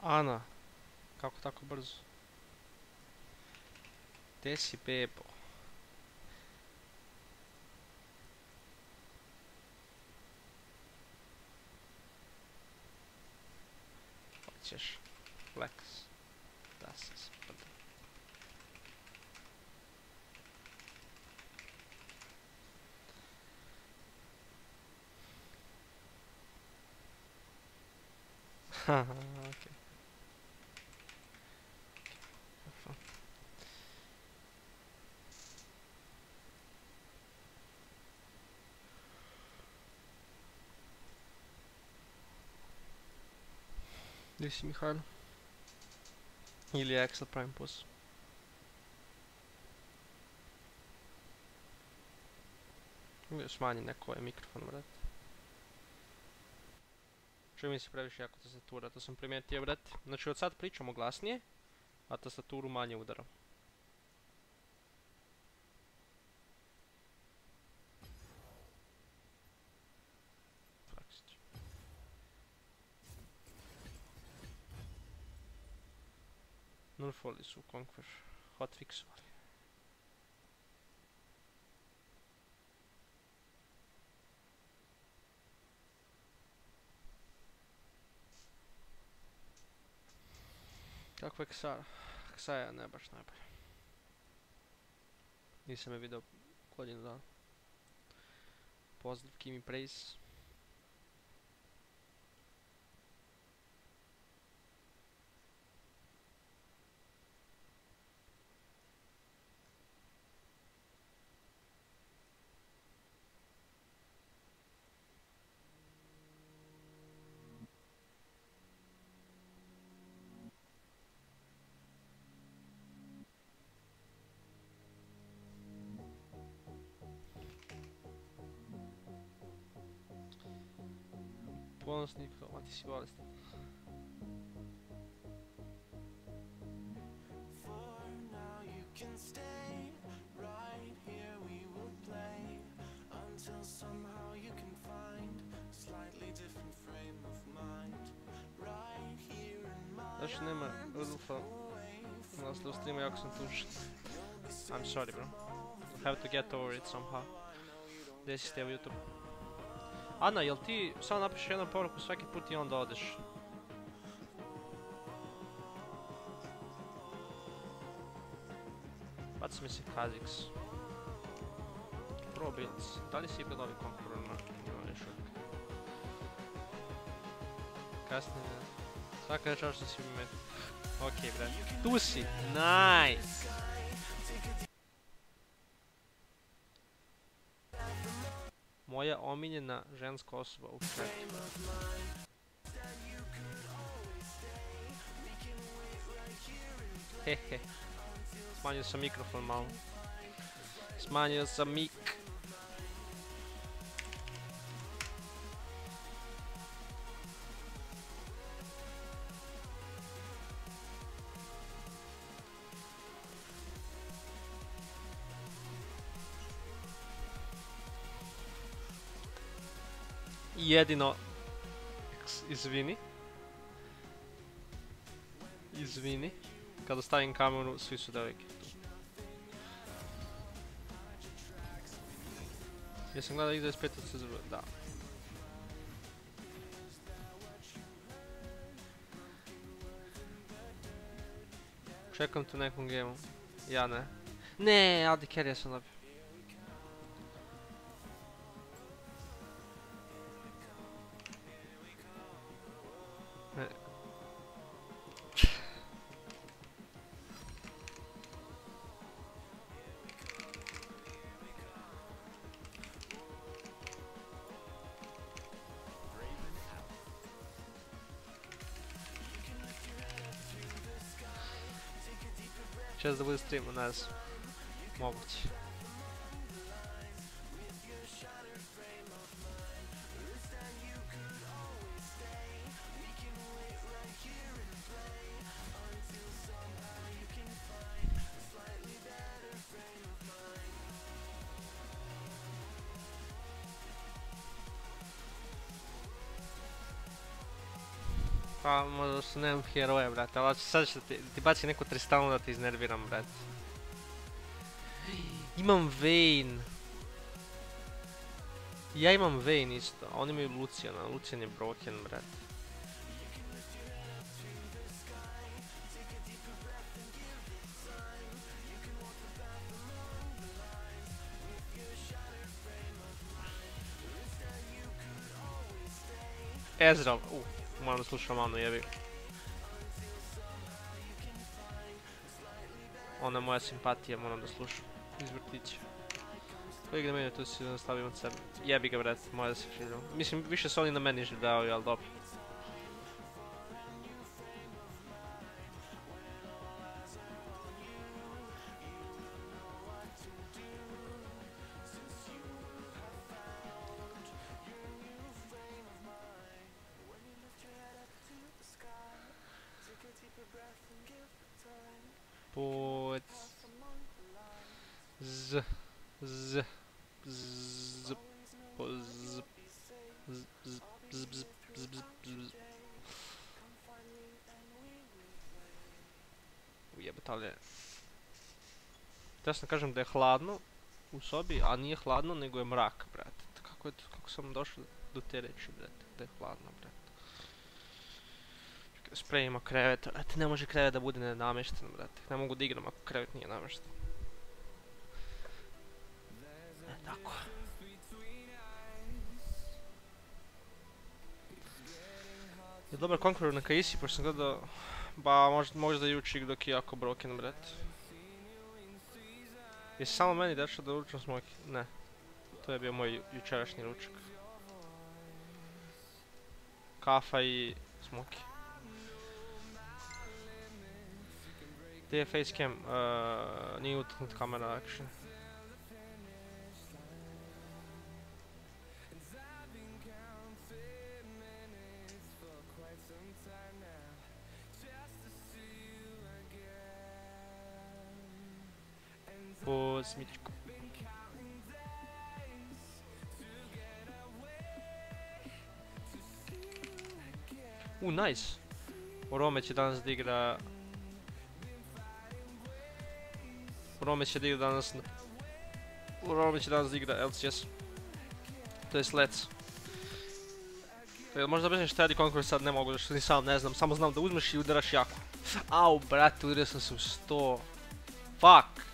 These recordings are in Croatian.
Ana, kako tako brzo? Gde si, bebo? Hoćeš flex? Da se spada. Haha, okej. Gdje si, Mihajlo? Ili je Excel Prime Plus? Smanji neko ovaj mikrofon, brate. Čuje mi se previše jako tastatura, to sam primijetio, brate. Znači od sad pričamo glasnije, a tastaturu manje udaram. Flexić. Nerfali su Conquer, hotfixovali. Kakva je Ksara? Ksaja ne baš najbolje. Nisam je video godinu dana. Pozdrav Kimi Praise. Ponosnik, ma ti si bolestan. Zašto nema Rudolfa na naslovu streama, jako sam tužan. I'm sorry, bro. I have to get over it somehow. Gdje si ste u YouTube? Ana, jel ti samo napišeš jednu poruku svaki put i onda odeš? Baci mi se Kha'Zix. Pro builds. Da li si igrao novi Conqueror na njima još uvijek? Kasnije ne. Svaka je čao što si mi metio. Okej, brate. Tu si! Nice! Moja omiljena ženska osoba u chatu. Hehe. Smanjio sam mikrofon malo. Smanjio sam mik. Jedino... Izvini. Izvini. Kada stavim kameru, svi su devojke tu. Jesam gledao X25 od CZV? Da. Čekam tu nekom gameu. Ja ne. Ne, AD Carry sam dobio. Čas da bude stream, ne znam. Moguće. Pa možda su nemam heroje, brate, ali sad ću ti baci neku Tristanu da te iznerviram, brate. Imam Vayne. Ja imam Vayne isto, a oni imaju Luciana, Lucian je broken, brate. Ezreal, moram da slušam Anu, jebi. Ona je moja simpatija, moram da slušam. Iz vrtića. Ko igra meni, tu si nastavim od sebe. Jebi ga, brate, moja da se življam. Mislim, više su oni na meni življavaju, ali dobro. Put z z z z ujebate, ali je... Htio sam kažem da je hladno u sobi, a nije hladno nego je mrak, brate. Kako sam došao do te reči, brate, da je hladno, brate. Sprejimo krevet, brate, ne može krevet da bude nenamješten, brate. Ne mogu da igram ako krevet nije namješten. Tako. Je dobar Conqueror na Kaisi, pošto sam gledao... Ba, možda juče dok je jako broken, brate. Jesi samo meni dešao da ručam smoki? Ne. To je bio moj jučerašnji ručak. Kafa i smoki. Gdje je facecam? Nije utaknut kamera, actually. Smitičko. Nice. Rome će danas da igra... Rome će da igra LCS. To je Let's. Možda bez šta radi Conqueror sad ne mogu, da što ni sam ne znam. Samo znam da uzmeš i udaraš jako. Au, brate, udario sam se u 100. Fuck.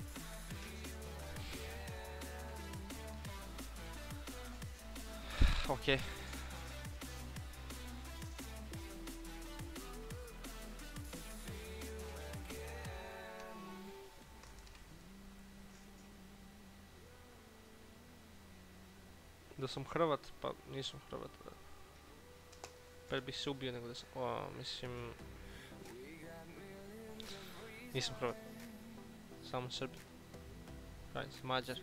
Okej. Da sam Hrvat, pa nisam Hrvat. Pre bih se ubio nego da sam... mislim... Nisam Hrvat. Samo Srbi. Mađar.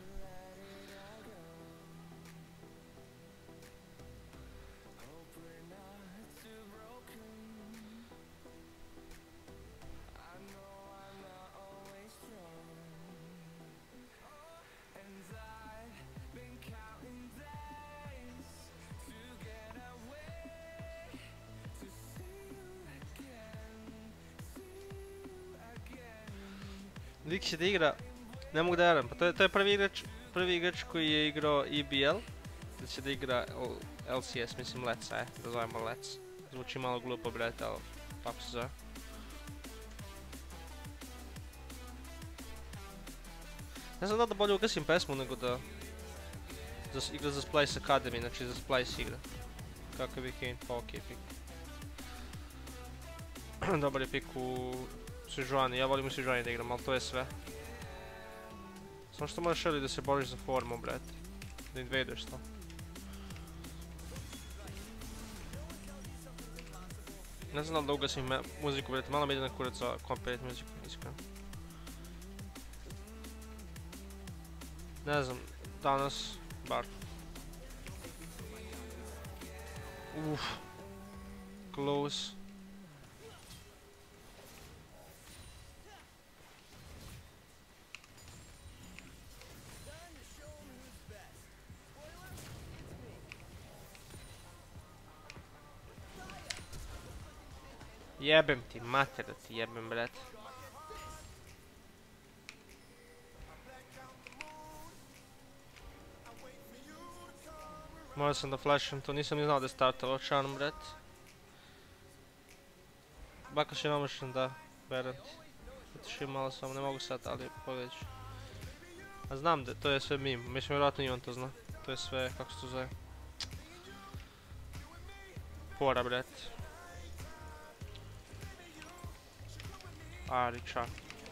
Lik će da igra, ne mogu da verujem, pa to je prvi igrač koji je igrao EBL, da će da igra LCS, mislim Let's, da zovemo Let's. Zvuči malo glupo, brete, ali tako se zove. Ne znam da bolje ugasim pesmu nego da igra za Splice Academy, znači za Splice igra. Kakav je Kane, pa okej pik. Dobar je pik u Sejuani, ja volim u Sejuani da igram, ali to je sve. Samo što moraš da se boriš za formu, brate. Da invaduješ to. Ne znam da ugasim muziku, brate, malo mi ide na kurac za komplet muziku, iskreno. Ne znam, danas, bar. Close. Jebem ti, mater da ti jebem, bret. Morao sam da flasham to, nisam ni znao da je startalo charm, bret. Bakaš je namušen, da, berem ti. Otišao malo samo, ne mogu sad, ali pogledaj ću. A znam da to je sve meme, mislim vjerojatno i on to zna. To je sve, kako se to zove. Fora, bret. Ari, čak.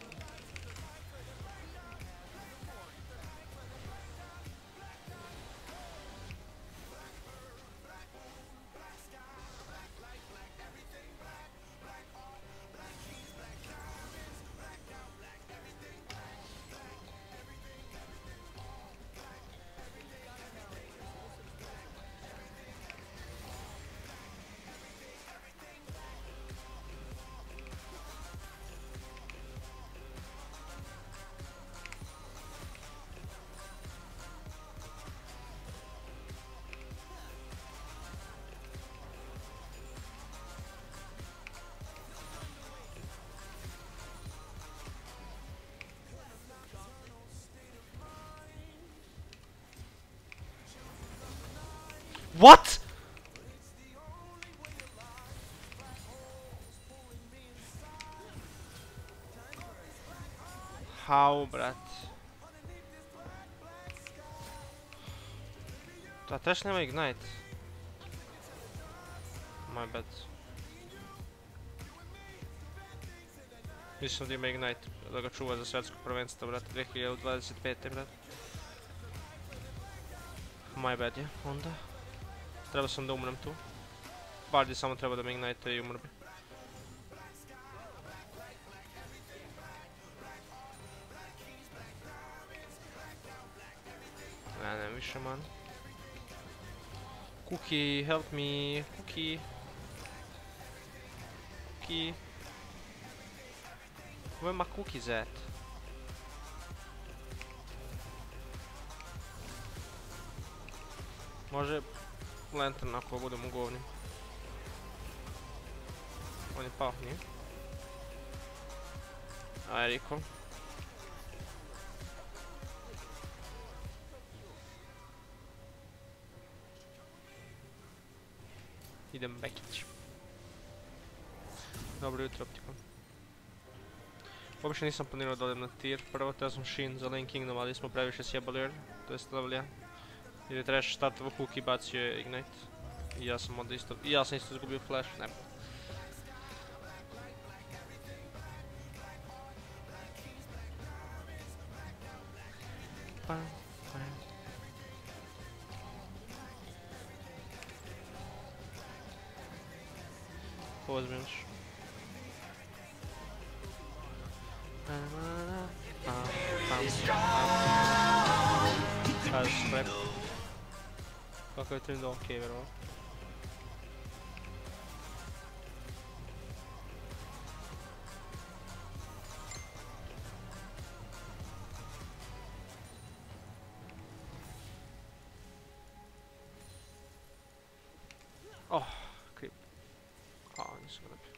What? How, brat? Da też nema ignite. My bad. Mislim da ima ignite, da ga čuva za svetsko prvenstvo, brat, 2025. brat. My bad je, onda. Treba sam da umrem tu. Bardi samo treba da me ignite i umr bi. Ne, više man. Cookie, help me, Cookie. Cookie. Where my cookies at? Može lantern ako budem u govnim. On je pao, nije? Aj, Riko. Idem Bekić. Dobro jutro, Optikon. Uopće nisam planirao da odem na tier. Prvo teo sam Shin za Lane Kingdom, ali smo previše sjebali jer. To jest level 1. Jer je Trash startovo hook i bacio je ignite. I ja sam onda isto, izgubio flash, ne. Ozbiljno. Kaže sprep. Kako je trim da okej, vjerovatno. Oh, creep. Nisam ga dobio.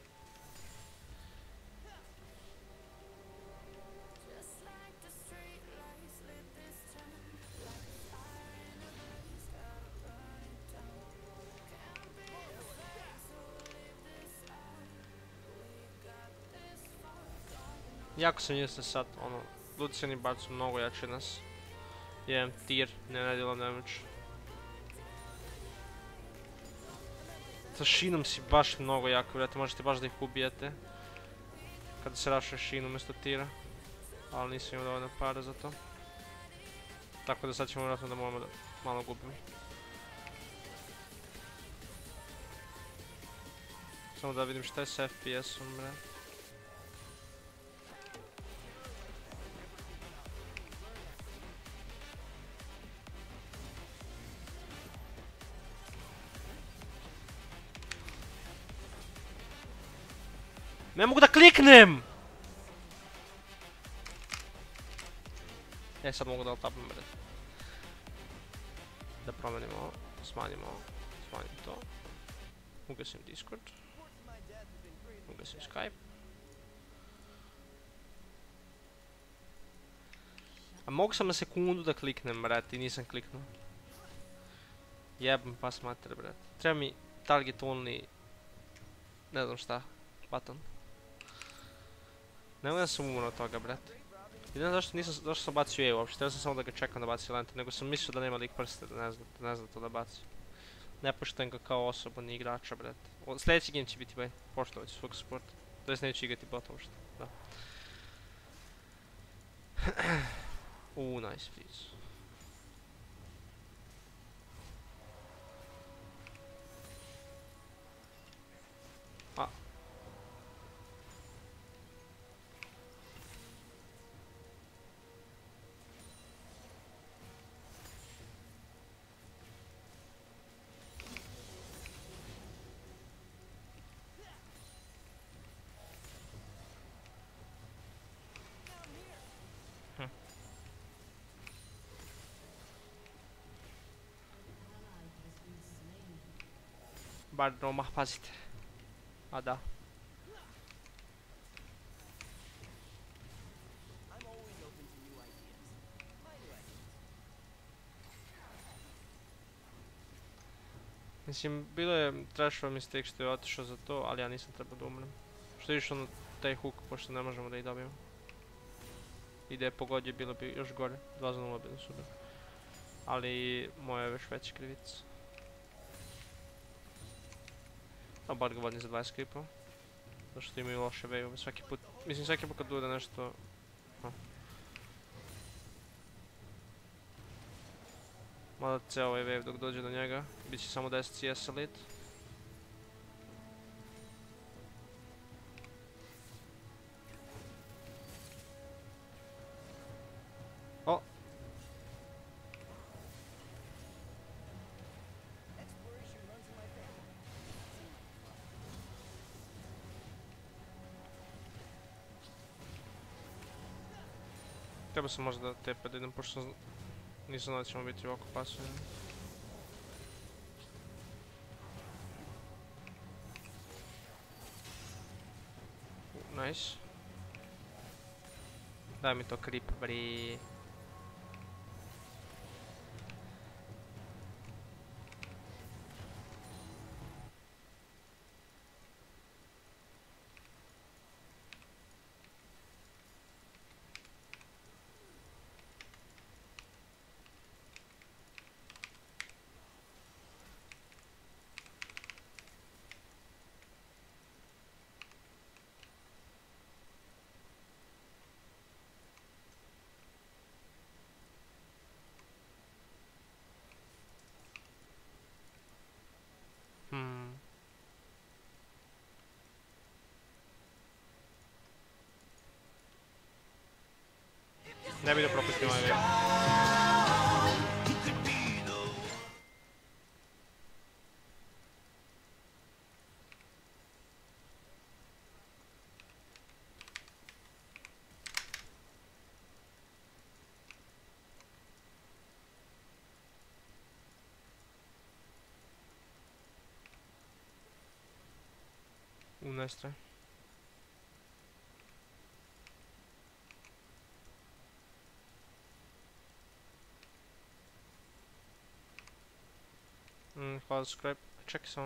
Jako sam jesne sad, ono, Lucian i Bard su mnogo jači od nas. Jedan tier, ne djelam damage. Sa Shinom si baš mnogo jako, vjerojatno možete baš da ih ubijete. Kada se rašuje Shin umjesto tira. Ali nisam imao dovoljno para za to. Tako da sad ćemo vjerojatno da moramo da malo gubimo. Samo da vidim šta je sa FPS-om, bre. Ne mogu da kliknem! Sad mogu da altapam, bre. Da promenimo ovo, smanjimo to. Ugasim Discord. Ugasim Skype. A mogu sam na sekundu da kliknem, brate, i nisam kliknuo. Jebam pas mater, brate. Treba mi target only... Ne znam šta. Button. Ne da sam umro od toga, brate. I ne znam zašto sam bacio E uopšte. Treba sam samo da ga čekam da baci lente. Nego sam mislio da nema lik prste, da ne zna to da baci. Ne poštujem ga kao osobu, ni igrača, brate. Sljedeći game će biti bolje. Poštovat ću svog sporta. To jest neću igrati bot uopšte. Da. Nice freeze. A. Bar odmah pazite. A da. Mislim, bilo je trashova mistake što je otišao za to, ali ja nisam trebao da umrem. Što je išao na taj hook, pošto ne možemo da ih dobijemo. I da je pogodio, bilo bi još gore. 2-0 bilo super. Ali moja je još veća krivica. A bar ga vodim za 20 creepova. Zato što imaju loše wave-ove svaki put. Mislim, svaki put kad bude nešto... Mada ceo ovaj wave dok dođe do njega. Biće samo 10 CS elite. O! Treba sam možda da tepe da idem, pošto nisam znao da ćemo biti ovako pasivni. Nice. Daj mi to creep, bri. Ne bi da propustim ovaj wave. Nice try. Hvala za scrap. Čekaj samo.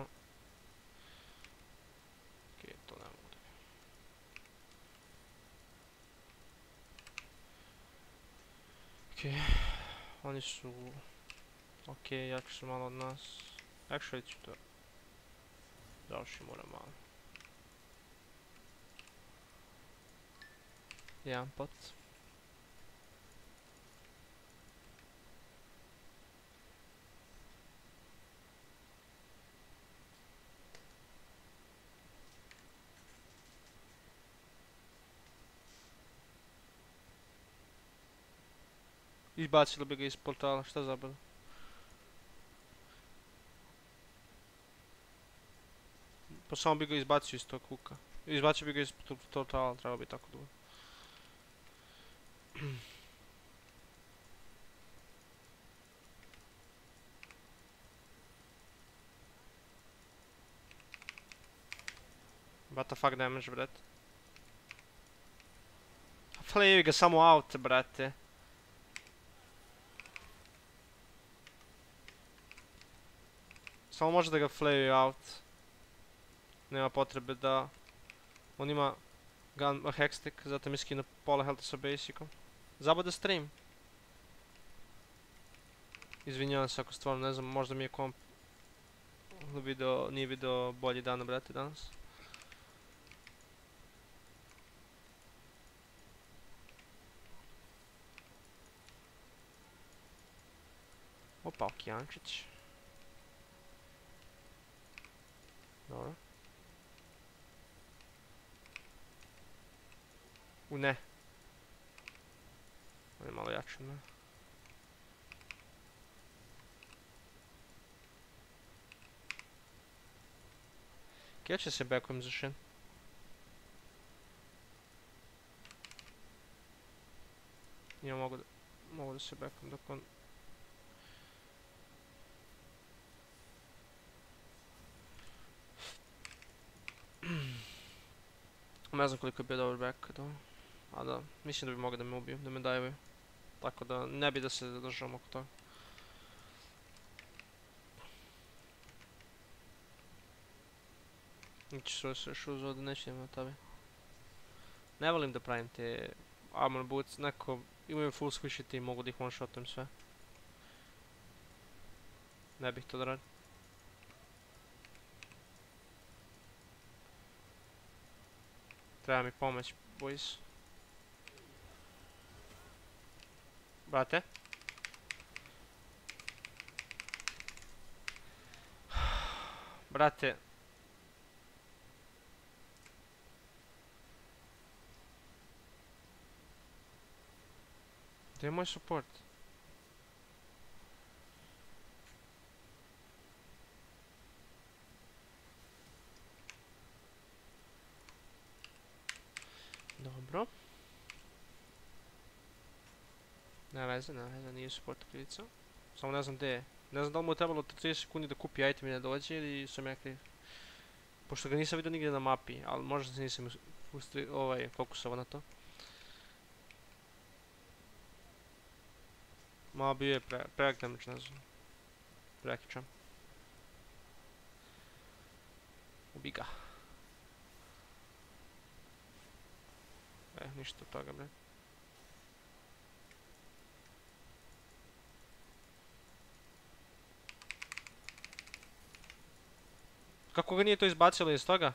Okej, to ne mogu da... Okej, oni su... Okej, jači su malo od nas. Actually ću to... Završim moram malo. Jedan pot. Izbacili bi ga iz portala, šta zabavno? Pa samo bi ga izbacio iz tog huka. Izbacio bi ga iz portala, treba bi tako dugo. What the fuck damage, brate? Fleju ga samo out, brate. Samo može da ga fleju out. Nema potrebe da... On ima hextech, zato mi skinu pola healtha sa basicom. Zabode stream. Izvinjavam se ako stvarno ne znam, možda mi je komp... Nije video bolji dan, brate, danas. Opa, Okijančić. Dobro. Ne. On je malo jači od mene. Kje će se backujem za Shen? Ja mogu da se backujem dok on... Ne znam koliko je bio dobar back, a da, mislim da bi mogli da me ubiju, da me dajevaju. Tako da ne bi da se zadržavam oko toga. Ići se još uz ovdje, neće ima tabi. Ne volim da pravim te armor boots, neko imaju full squishy team, mogu da ih one shotujem sve. Ne bih to da radim. Treba mi pomoć, boys. Brate. Brate. Gdje je moj support? Dobro. Ne veze, nije support krivica. Samo ne znam gdje je. Ne znam da li mu je trebalo 30 sekundi da kupi item i ne dođe ili sam ja kriv. Pošto ga nisam vidio nigdje na mapi, ali možda se nisam fokusovao na to. Malo bio je prejak damage, ne znam. Prekičam. Ubi ga. Ništa od toga, bre. Kako ga nije to izbacilo iz toga?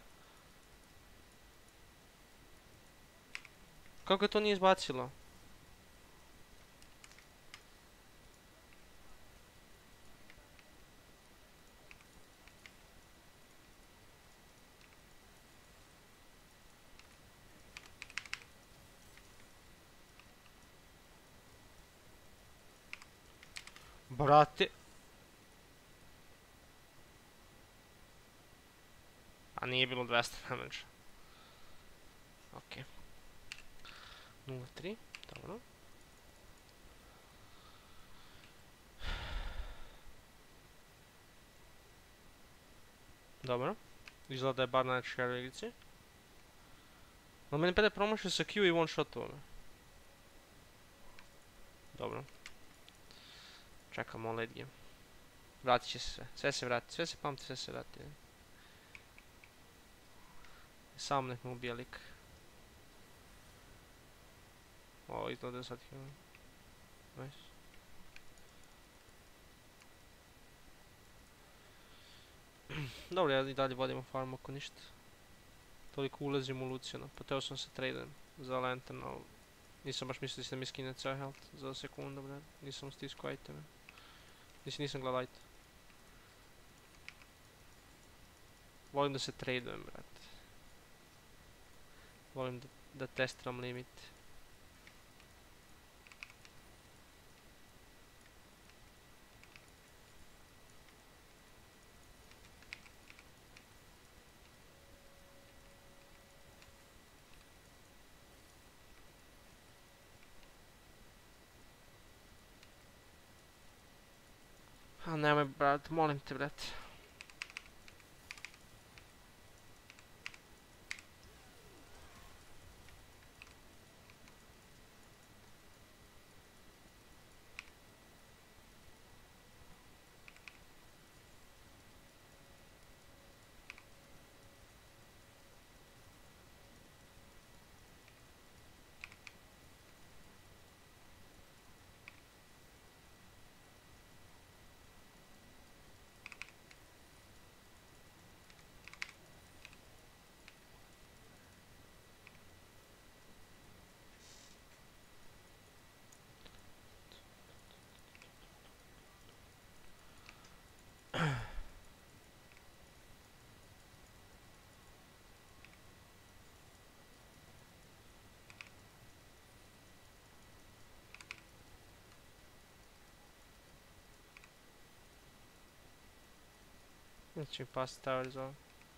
Kako ga to nije izbacilo? Brate. A nije bilo 200 damage. Ok. 0-3, dobro. Dobro. Izgleda da je bar najveći carry igrici. No meni pede promašio sa Q i one shotove. Dobro. Čekamo late game. Vratit će se sve. Sve se vrati. Sve se pamti, sve se vrati. Sam nek me ubija lik. O, izgleda je sad heal. Nice. Dobro, ja i dalje vodimo farm oko ništa. Toliko ulazim u Luciana. Poteo sam se traden za lantern, ali nisam baš mislio da će da mi skine ceo health za sekundu, bre. Nisam stisku iteme. Nisam gledao item. Volim da se tradujem, brate. Volim da testiram limit. A nemoj, brat, molim te, brat. Znači pass tower zone.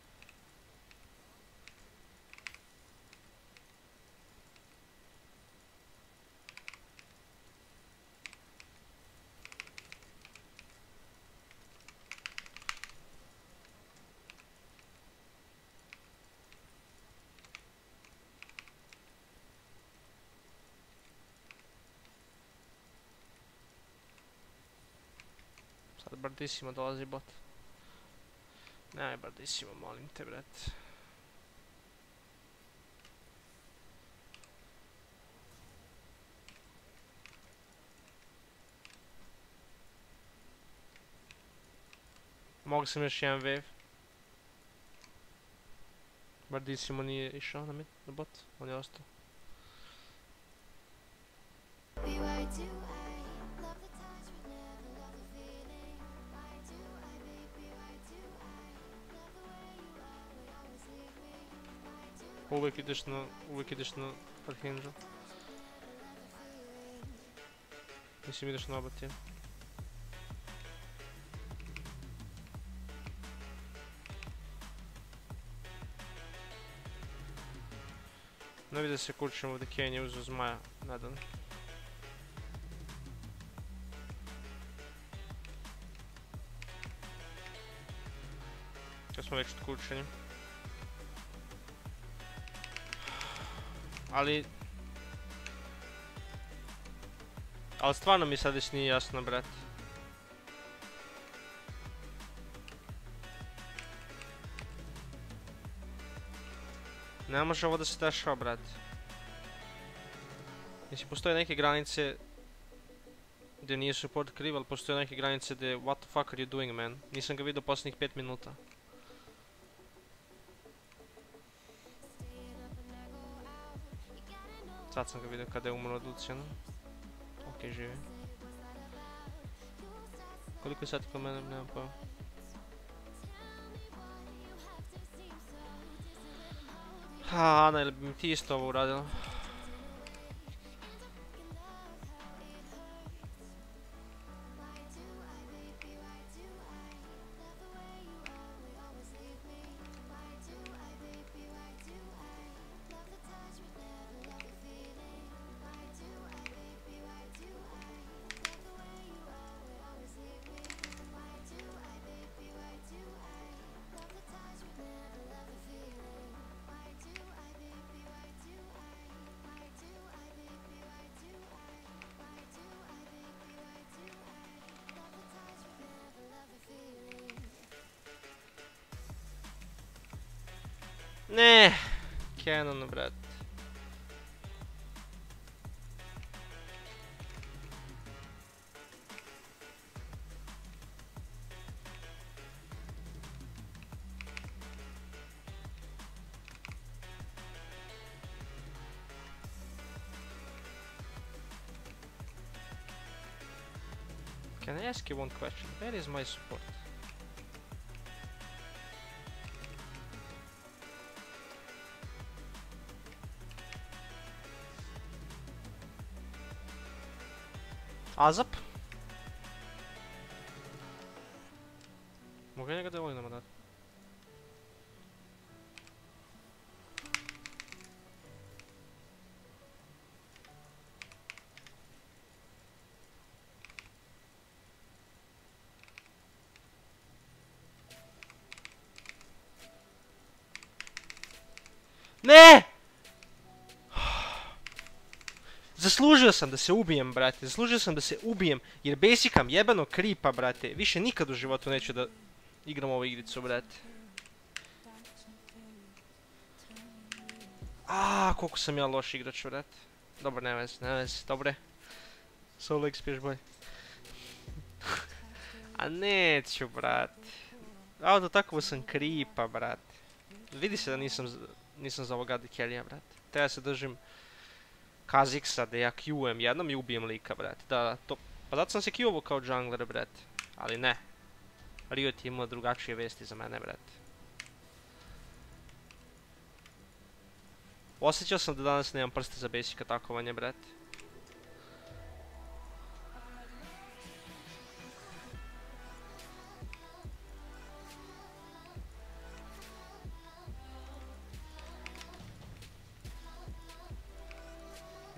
Sad Bardissimo dolazi bot. Nemoj Bardissimo, molim te, bret. Mogu sam još jedan wave. Bardissimo nije išao na bot, on je ostao. Uvijek ideš na Archangel. Mislim ideš na oba tijela. Ne vidi da se kurčimo ovdje, Kane je uzeo zmaja, nadam. Kad smo već od kurčenja. Ali stvarno mi sad već nije jasno, brat. Ne može ovo da se dešava, brat. Mislim, postoje neke granice gdje nije support kriv, ali postoje neke granice gdje what the fuck are you doing, man? Nisam ga vidio posljednjih 5 minuta. Sad sam ga vidio kada je umro od Luciana. Ok, živi. Koliko je sati kod mene, nemam pojma. Ana, ili bi mi ti isto ovo uradila? Ne, Canon, brat. Can I ask you one question? Where is my support? Azap? Mogu ja njega da volim dati? Ne! Zaslužio sam da se ubijem, brate. Zaslužio sam da se ubijem. Jer basicam jebanog kripa, brate. Više nikad u životu neću da igram ovu igricu, brate. Koliko sam ja loš igrač, brate. Dobro, ne vezi, dobre. Solo XP još bolje. A neću, brate. Do takovo sam kripa, brate. Vidi se da nisam za ovog Kelly-a, brate. Treba se držim Kha'Zix-a da ja Q-em jednom i ubijem lika, brate. Pa zato sam se Q-ovo kao jungler, brate. Ali ne. Riot je imao drugačije vesti za mene, brate. Osjećao sam da danas nemam prste za basic atakovanje, brate.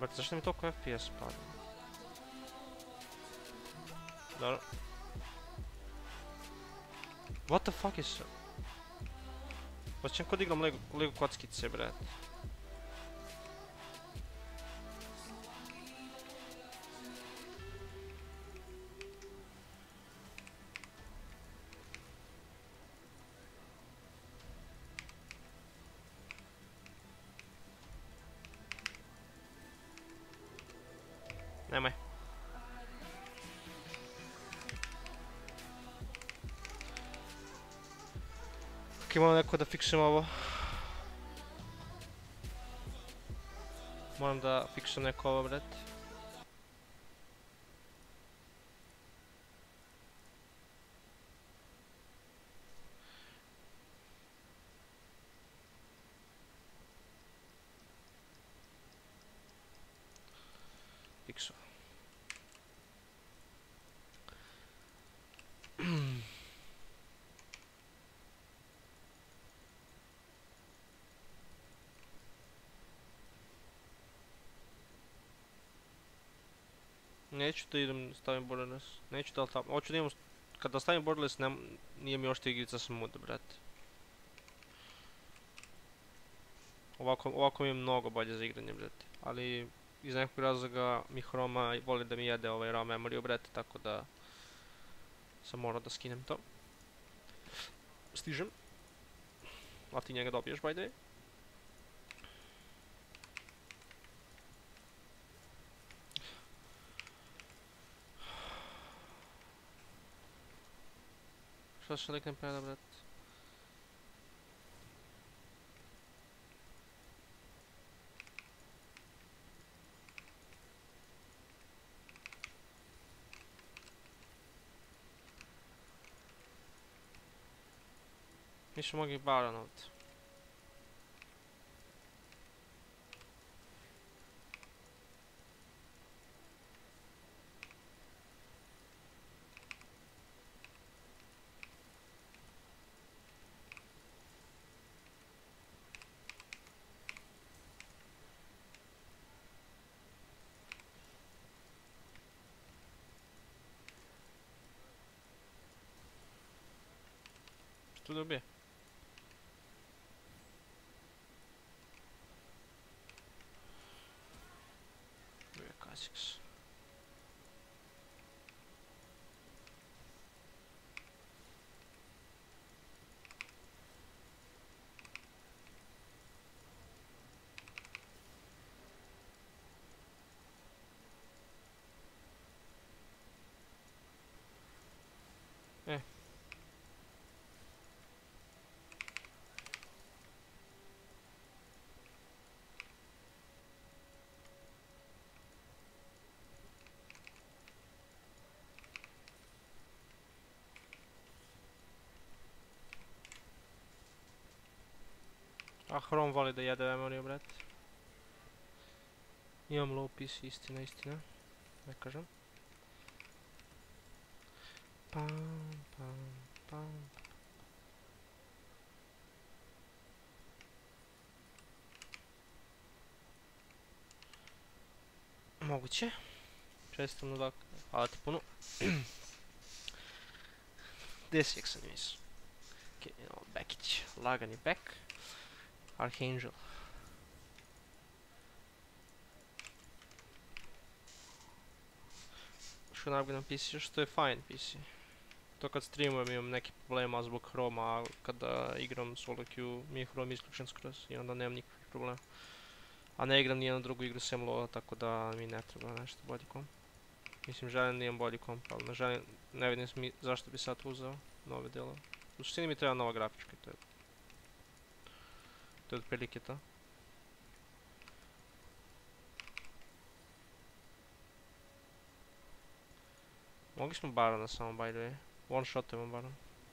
Jebote, zašto mi toliko FPS pada? Dobro. What the fuck is... Osjećam kod igram Lego kockice, bret. Nemoj. Ok, imamo neko da fikšem ovo. Moram da fikšem neko ovo, bret. Fikšo. Neću da idem stavim borderless. Neću da tamo. Hoću da imam... Kada stavim borderless nije mi ošte igrica smooth, brate. Ovako mi je mnogo bolje za igranje, brate. Ali iz nekog razloga mi Hroma voli da mi jede ovaj raw memory, brate, tako da sam morao da skinem to. Stižem. A ti njega dobiješ, by the way. Šta se neknem preda, brate? Nismo mogli Baron ovdje. Što dobije? Dobije Kha'Zix. A Hrom voli da jede memoriju, bret. Imam low PC, istina. Ne kažem. Pam. Moguće. Čestam na dakle. Hvala ti puno. Gdje si Exanimis? Ok, Bekić. Lagani back. Archangel. Što najbolje na PC, što je fine PC. To kad streamujem imam neki problema zbog Hroma, a kada igram solo queue mi je Hrom isključen skroz i onda nemam nikakvih problema. A ne igram nijednu drugu igru sem LoL, tako da mi ne treba nešto bolji komp. Mislim, želim da imam bolji komp, ali ne vidim zašto bi sad uzeo nove delove. U suštini mi treba nova grafička i to je otprilike to. Mogli smo Barona samo, by the way. One shotujemo Baron.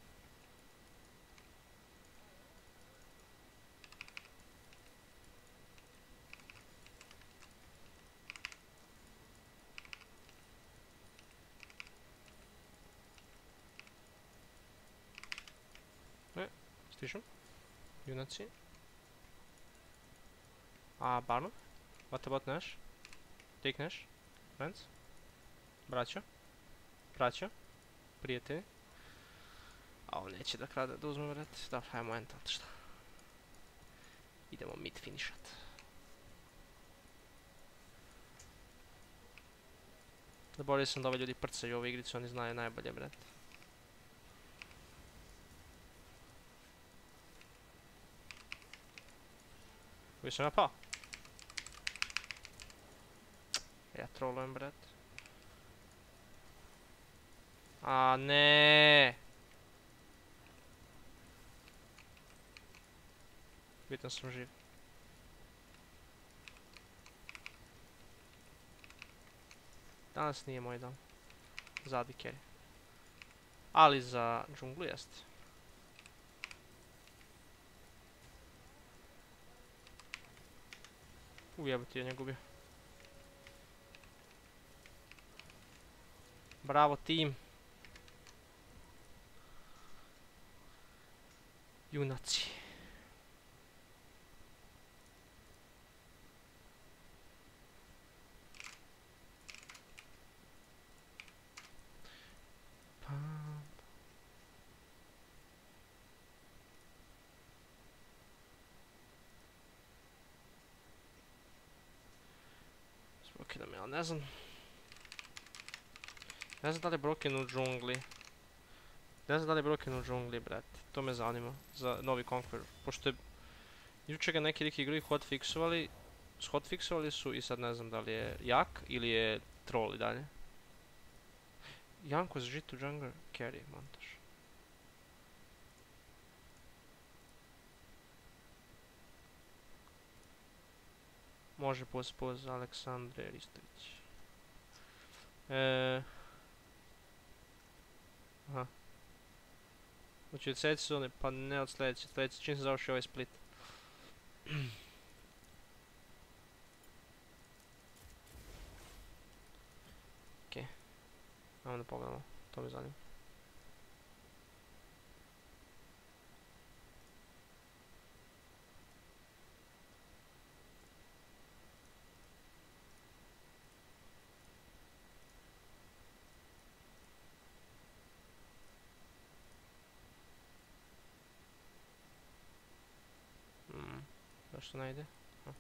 Stižem. Junaci. A, Baron? What about Nash? Tikneš? Friends? Braćo? Braćo? Prijatelji? A ovo neće da krade da uzme, vrat. Dobro, hajmo entant, šta? Idemo mid finishat. Zaboravio sam da ove ljudi prcaju ovu igricu, oni znaju najbolje, vrat. Koji sam ja pao? Ja trolujem, brat. A ne. Bitno sam živ. Danas nije moj dan. Za AD carry. Ali za džunglu jeste. Ujebati je njegubio. Bravo tim. Junaci. Broken, ja ne znam. Ne znam da li je Broken u džungli. Ne znam da li je Broken u džungli, brat. To me zanima za novi Conqueror. Pošto je juče ga neki igrali hotfixovali. Hotfixovali su i sad ne znam da li je jak ili je troll i dalje. Janko za žitu jungler carry, montaž. Može poz Aleksandre Ristović. Aha. Znači od sljedeće sezone, pa ne od sljedeće, čim se završi ovaj split. Okej. Ajmo da pogledamo, to me zanima. Zašto ne ide?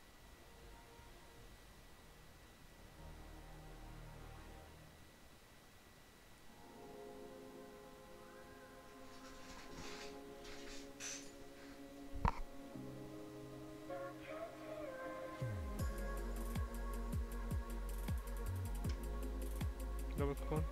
Dobar kon.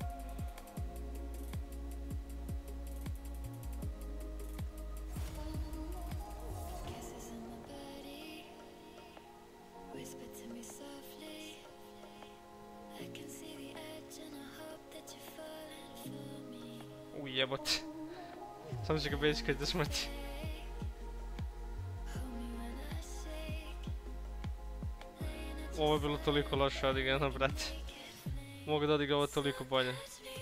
Jebote. Samo će ga bečkati do smrti. Ovo je bilo toliko loše odigrano, brate. Mogu da odigra ovo toliko bolje.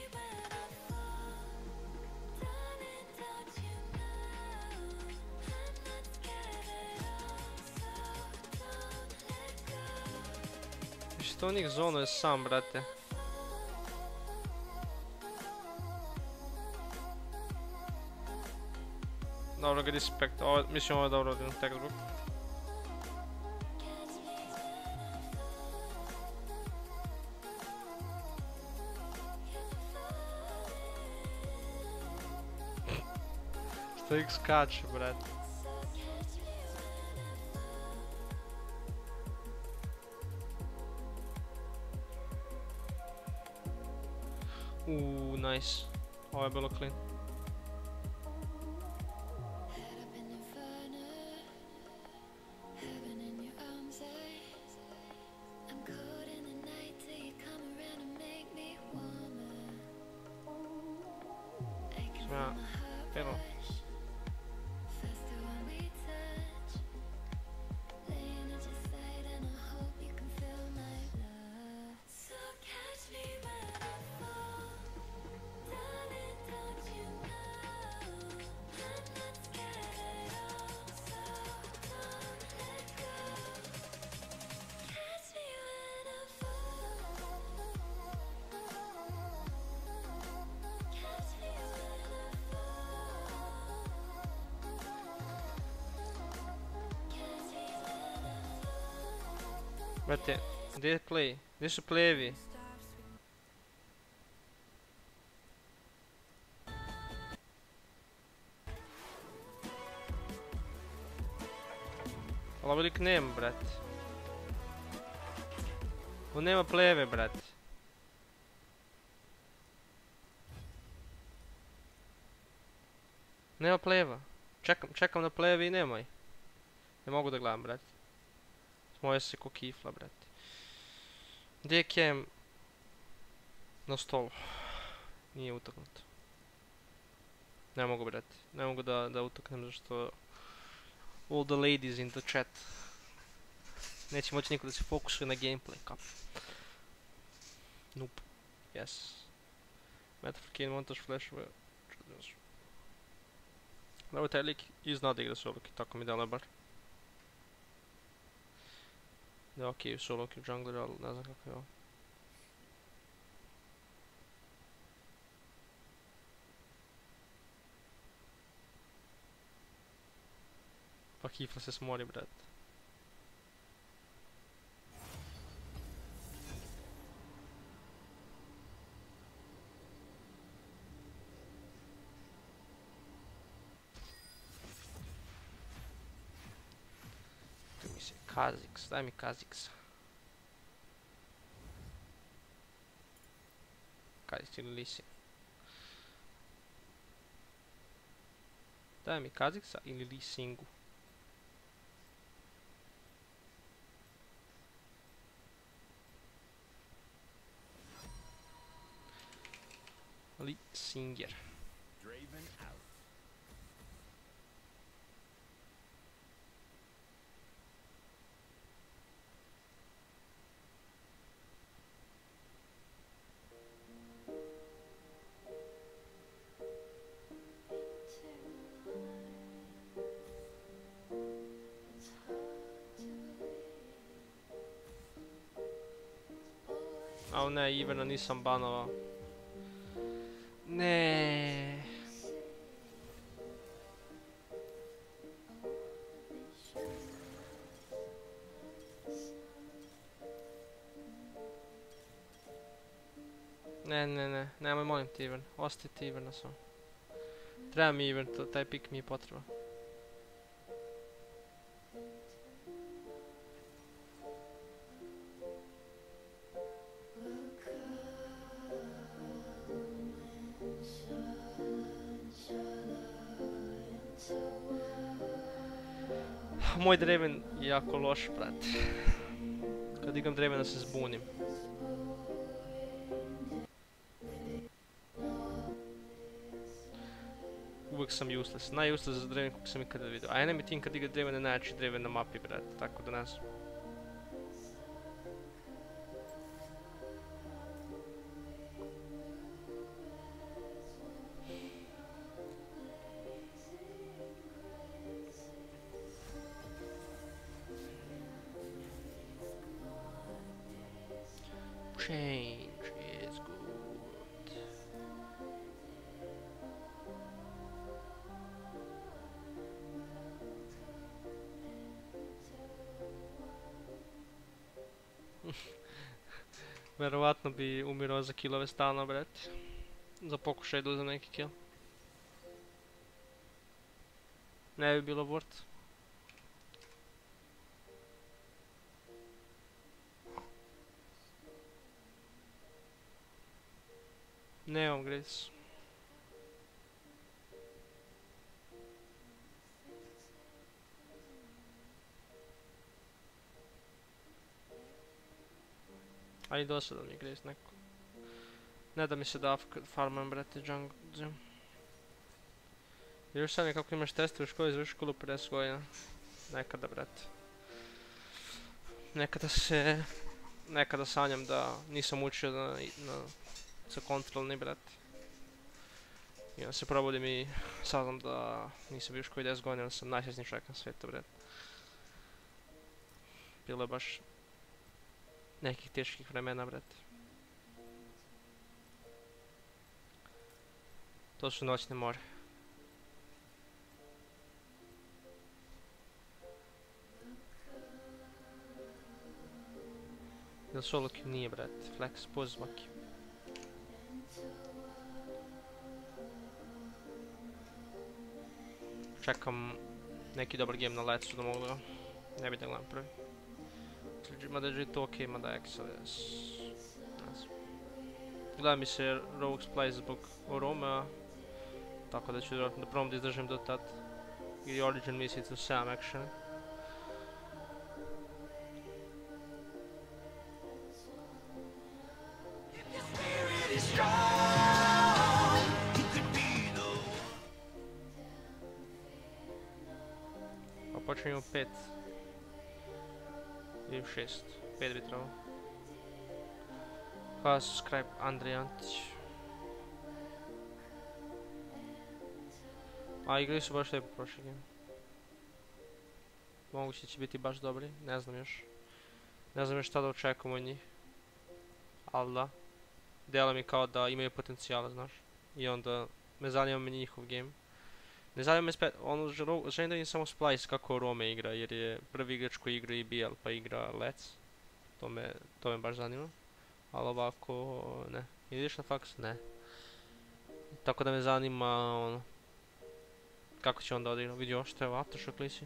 Što njih zonu je sam, brate. Dobro ga respect, mislim ovo je dobro odigrano, textbook. Što ih skače, brate. Nice. Ovo je bilo clean. Brate, gdje je play? Gdje su playevi? Ali ovo lik nema, brate. On nema playeve, brate. Nema playeva. Čekam na playevi i nemoj. Ne mogu da gledam, brate. Moje se ko kifla, brate. Gdje je cam? Na stolu. Nije utaknuto. Ne mogu, brate. Ne mogu da utaknem zašto all the ladies in the chat neće moći niko da se fokusuje na gameplay, kap. Nope. Yes. Metaphor montaž flashove. Dobro, taj lik zna da igra soloki, tako mi dala bar. Da je okej u soloki u jungler, ali ne znam kako je ovo. Pa kifla se smori, brat. Tu mi se Kha'Zix, daj mi Kha'Zix. Kha'Zix ili Lee Sin. Daj mi Kha'Zixa ili Lee Singu. Lee Singer. Au ne, Ivana nisam banovao. Ne. Ne, nemoj molim ti Ivan, ostaje ti Ivana samo. Treba mi Ivan, taj pik mi je potreba. Moj Draven je jako loš, brate. Kad igram Dravena se zbunim. Uvijek sam useless, najuseless za Draven kako sam ikada vidio. A enemy team kad igra Draven je najjači Draven na mapi, brate, tako da ne znam. Change is good. Verovatno bi umirao za killove stalno, brate. Za pokušaj da uzem neki kill. Ne bi bilo worth. Nemam Grace. A i dosadan mi je Grace neko. Ne da mi se da farmam, brate, jungle. Još sam je kako imaš testove u školi, završi školu 50 godina. Nekada, brate. Nekada sanjam da nisam učio za kontrolni, brate. I onda se probudim i saznam da nisam bio u školi 10 godina, da sam najsrećniji čovjek na svijetu, brate. Bilo je baš nekih teških vremena, brate. To su noćne more. Jel solo queue nije, bret. Flex, puz svaki. Čekam neki dobar game na lecu da mogu da ga... Ne bi da gledam prvi. Mada je to okej, mada Exodus... Gleda mi se Rogue Splice zbog Oromea. Tako da ću vjerojatno da probam da izdržim do tad. Ili Origin misijicu 7 action. Pa počinjemo 5. Ili 6. 5 bi trebalo. Hvala subscribe Andrej Antić. A igri su baš lijepo prošli game. Moguće će biti baš dobri, ne znam još. Ne znam još šta da očekujemo od njih. Ali da. Delo mi kao da imaju potencijala, znaš. I onda me zanima me njihov game. Ne zanima me spet, ono želim da vidim samo Splice kako Rome igra, jer je prvi igrač koji igra i BL pa igra Let's. To me baš zanima. Ali ovako, ne. Ideš na faks? Ne. Tako da me zanima, ono... Kako će onda odigrati? Vidio što je ovo Aftershock lisi?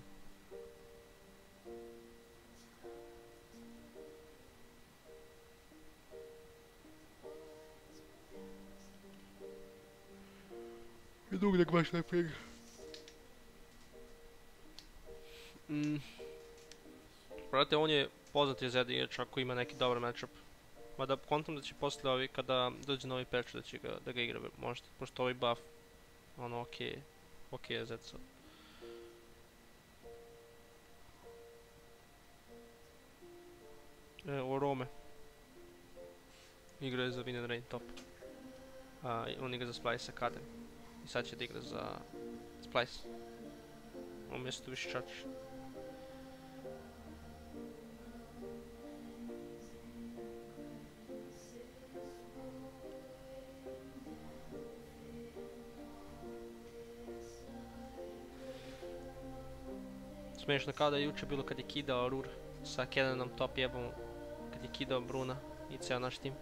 I dugdje baš lepo igra. Brate, on je poznat iz igrač ako ima neki dobar matchup. Mada kontam da će posle ovi, kada dođe novi patch, da ga igra možda. Pošto ovaj buff, ono okej je Zed sad. Orome. Igra je za Win and Rain top. On igra za Splice Academy. I sad će da igra za Splice. On mjesto više čačiš. Smiješno kao da je juče bilo kad je kidao Rur sa Kenanom top jebom, kad je kidao Bruna i ceo naš tim.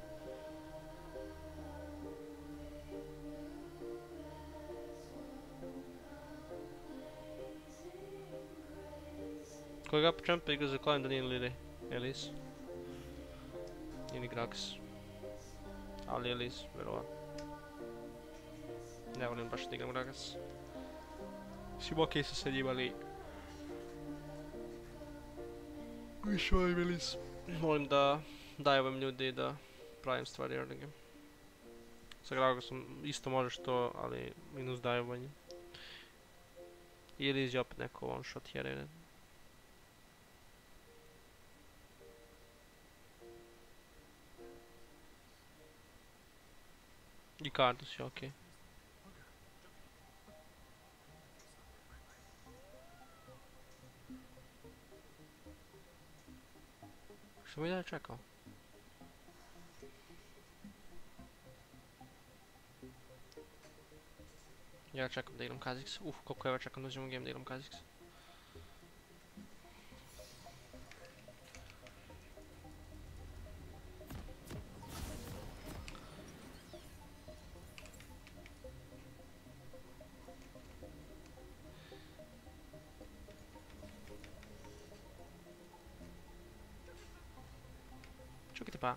Koji ga počempa igra za Climb da nije Lili? Elise? Ili Gragas? Ali Elise, verovatno. Ne volim baš da igram Gragas. Svim okej su se njimali. Više volim Elise. Volim da dajem ljudi i da pravim stvari early game. Sa Gragasom isto možeš to, ali minus dajevanje. I Elise je opet neko one shot here ili. I Cardus je okej. Što mi da je čekao? Ja čekam da igram Kha'Zix. Koliko ja čekam da uđem u game da igram Kha'Zix. Čekajte pa.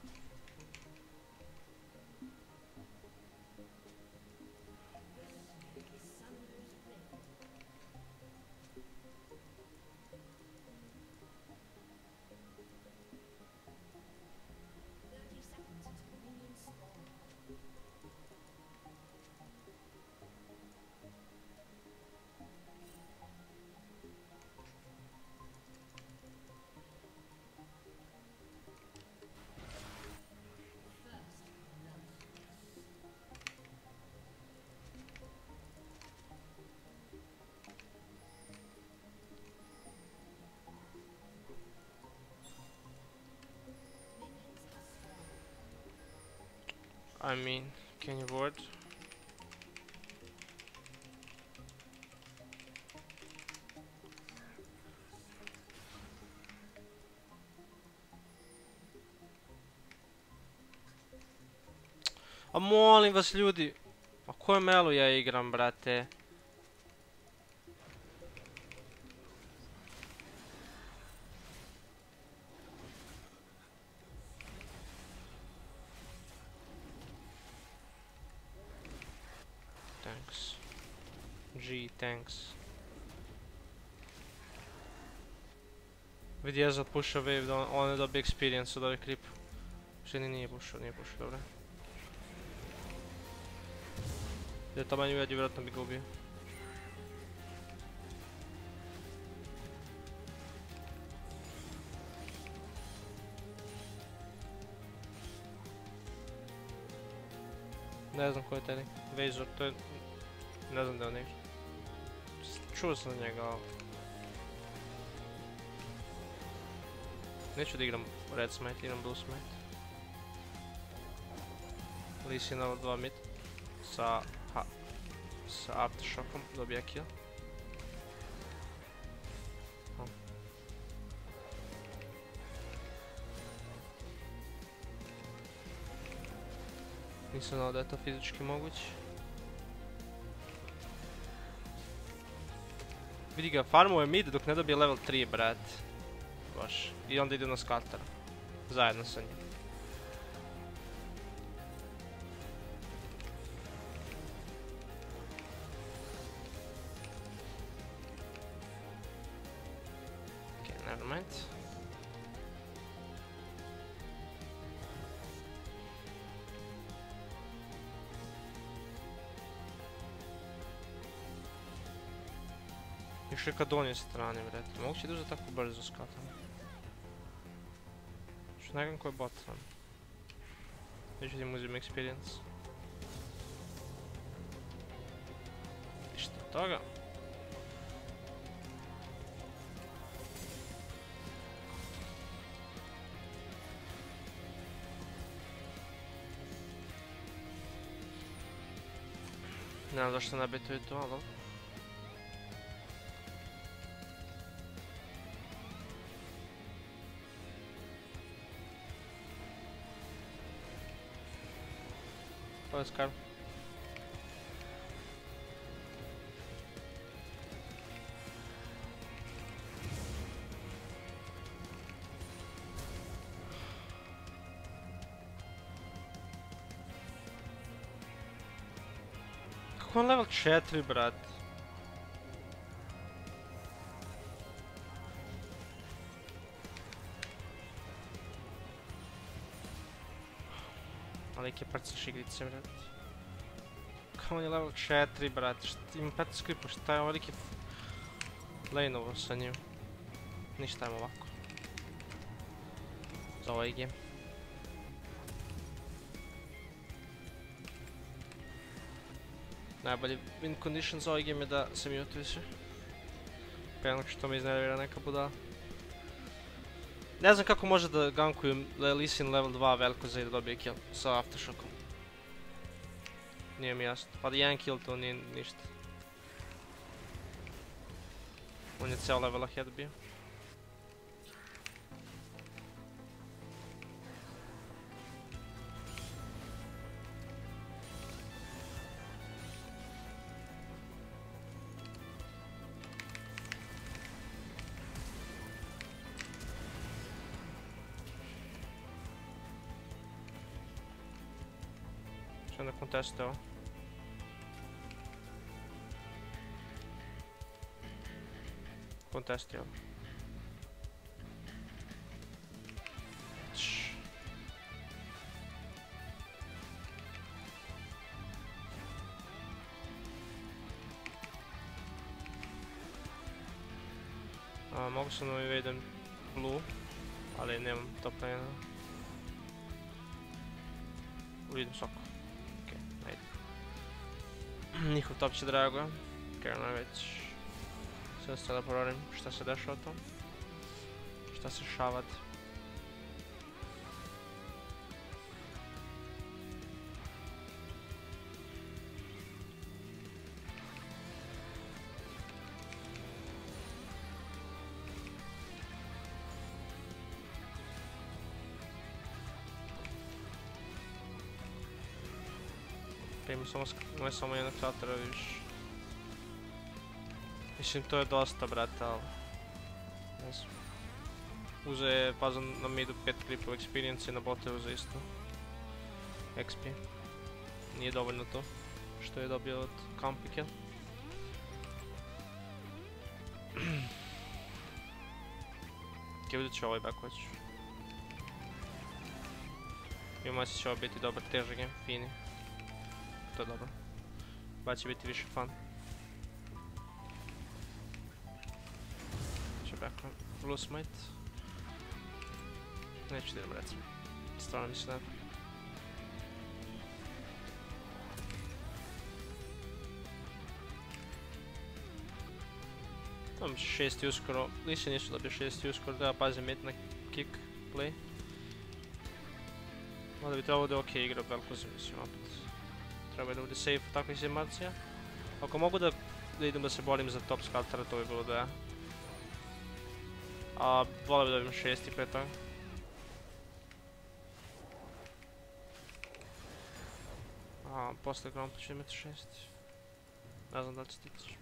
I mean, can you ward? A molim vas ljudi. A koju melu ja igram, brate? Thanks. G, thanks. Vidi ja pušao wave da on ne dobije experience od ove kripa. Što nije pušao, dobro. Da je to manje uvijedi, vjerojatno bi ga ubio. Ne znam ko je taj neki. Vazor, to je... Ne znam da je on igra. Čuo sam za njega, ali... Neću da igram Red Smite, igram Blue Smite. Lee Sin level 2 mid. Sa Aftershockom dobija kill. Nisam znao da je to fizički moguće. Vidi ga, farmuje mid dok ne dobije level 3, brat. Baš. I onda ide na skatera. Zajedno sa njim. Okej, nevermind. Još je ka donje strane, vreti. Moguće da uze tako brzo skatam. Što ne znam ko je bot sam. Međutim uzim experience. Ništa od toga. Ne znam zašto nabituje to, ali... To je Scar. Kako on level 4, brat? Neke prcaš igrice, brat. Kao on je level 4, brat. Ima 15 kripa, šta je ovoliki lane-ovo sa njim? Ništa ajmo ovako. Za ovaj game. Najbolji win condition za ovaj game je da se mute više. Prije što me iznervira neka budala. Ne znam kako može da gankuju Lee Sin level 2 veliko za da dobije kill sa Aftershockom. Nije mi jasno. Pa da jedan kill to nije ništa. On je cijel level ahead bio. Ću da konteste ovo. Kontesti ovo. Mogu sam da uvedem blue, ali nemam top lane. Uvidim soko. Okej, ajde. Njihov top će drago. Kerno je već. Sada se da proverim šta se dešava to. Šta se šavad. Pa ima samo jednog kratera više. Mislim, to je dosta, brate, ali... Ne znam. Uze je, pazam, na midu 5 creepova experience i na botu je uze isto. XP. Nije dovoljno to, što je dobio od Campike. Vidjet ću ovaj backwatch. Imam osjećaj će ovo biti dobar, težak game, fini. To je dobro. Ba će biti više fun. Će background. Blue smite. Neću da idem recimo. Stvarno mi se ne. Imam 6 uskoro, nisam ništa dobio 6 uskoro, da pazim mid na kick play. Mada bi trebalo da je ok igra od Velkoza, mislim opet. Treba da bude safe u takvih situacija. Ako mogu da idem da se borim za top skatera, to bi bilo da je. A volio bi da imam 6 i pre toga. A posle Grompa ću imati 6. Ne znam da li će stići.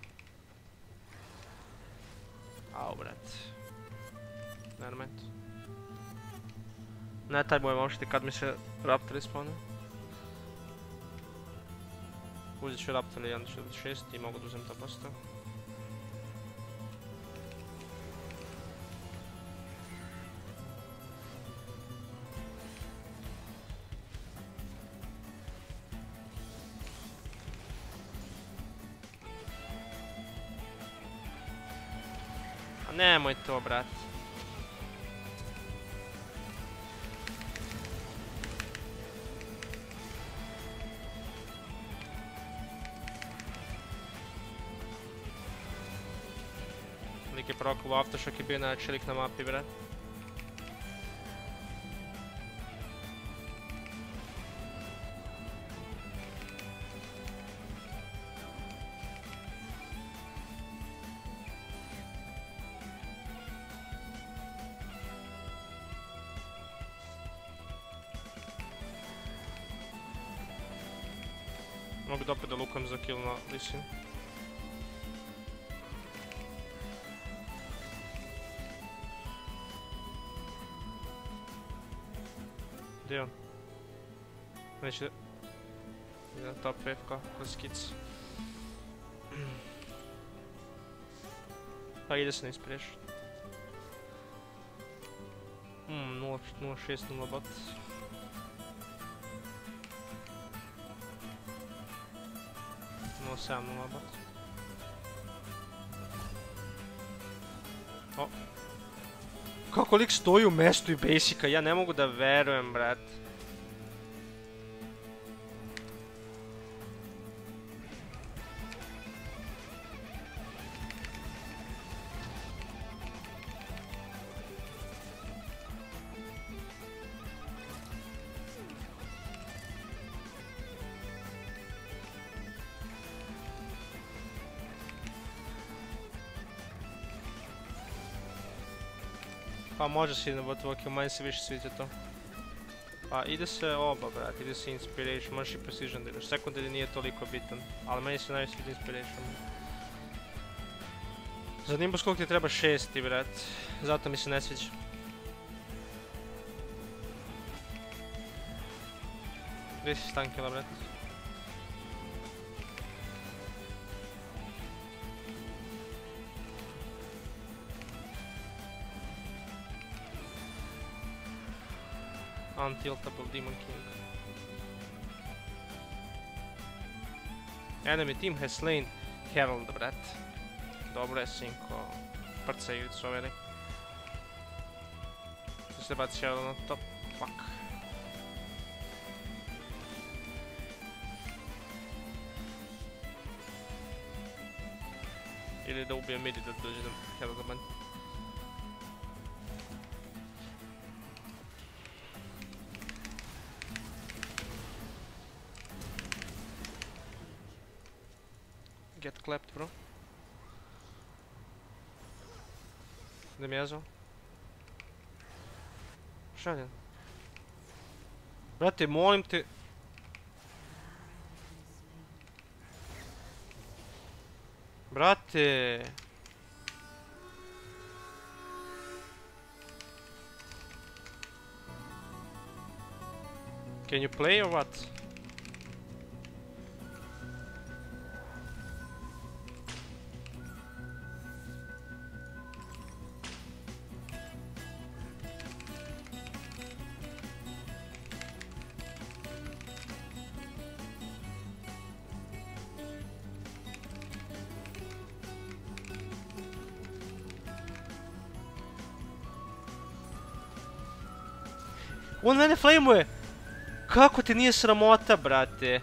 Au, brat. Nevermind. Ne taj boj možete kad mi se Raptori spawne. Uzet ću Raptor 1.6 i mogu da uzem to posto. A nemoj to, brat. Lik je prokuo aftershock i bio najjači lik na mapi, brat. Mogu da opet da lukujem za kill na Lee. Gdje je on? Neće da... na top wave kao, kroz skic. Pa ide se ne ispriješ. 0.6, 0 bot. No 7, 0 bot. O! Kako lik stoji u mestu i basica, ja ne mogu da verujem, brat. Pa može se na botvok, manje se više sviđa to. Pa ide se oba, brat, ide se Inspiration, možeš i Precision da ideš. Secondary nije toliko bitan, ali meni se najviše sviđa Inspiration. Za Nimbus koliko ti treba 6, brat, zato mi se ne sviđa. Gdje si stankila, brat? Untiltable Demon King. Enemy team has slain Herald, brat. Dobro je, Sinko. Prca igricu ovaj lik. Što se baci Herald na top? Fuck. Ili da ubijem mid i da dođe do Heralda band. Get clapped, bro. Gdje mi je Ezo? Šaljen. Brate, molim te. Brate! Can you play or what? On mene flameuje! Kako te nije sramota, brate?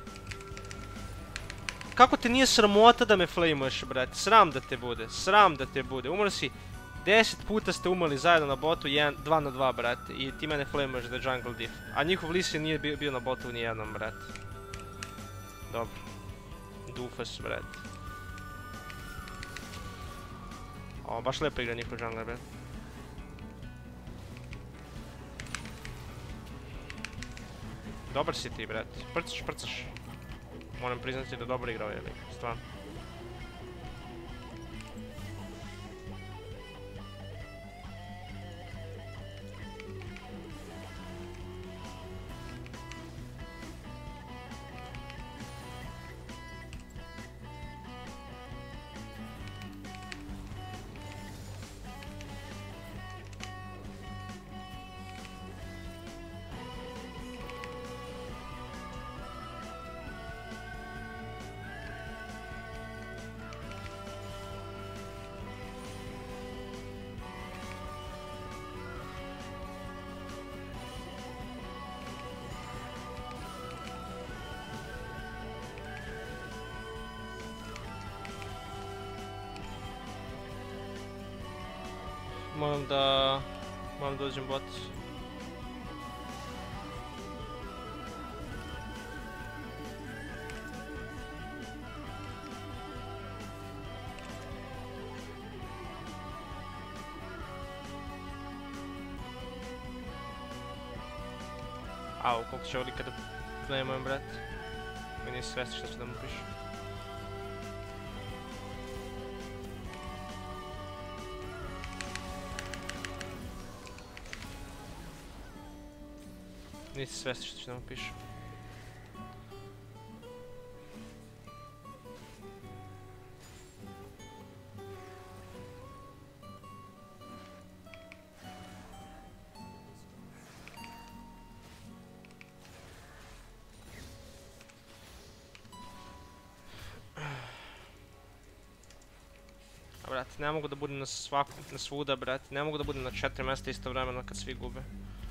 Kako te nije sramota da me flameuješ, brate? Sram da te bude, sram da te bude. Umro si, 10 puta ste umrli zajedno na botu, 2 na 2, brate. I ti mene flameuješ da je jungle diff. A njihov Lee Sin nije bio na botu ni jednom, brate. Dobro. Doofus, brate. O, baš lepo igra njihov jungler, brate. Dobar si ti, brate. Prcaš, prcaš. Moram priznati da dobro igrao je lik, stvarno. Moram da dođem bot. Au, koliko će ovdje kada playmujem, brat. Mi nije svesti što će da mu pišu. Nisi svesti što će da mu pišu. Brate, ne mogu da budem na svuda, brate. Ne mogu da budem na 4 mjesta istovremeno kad svi gube.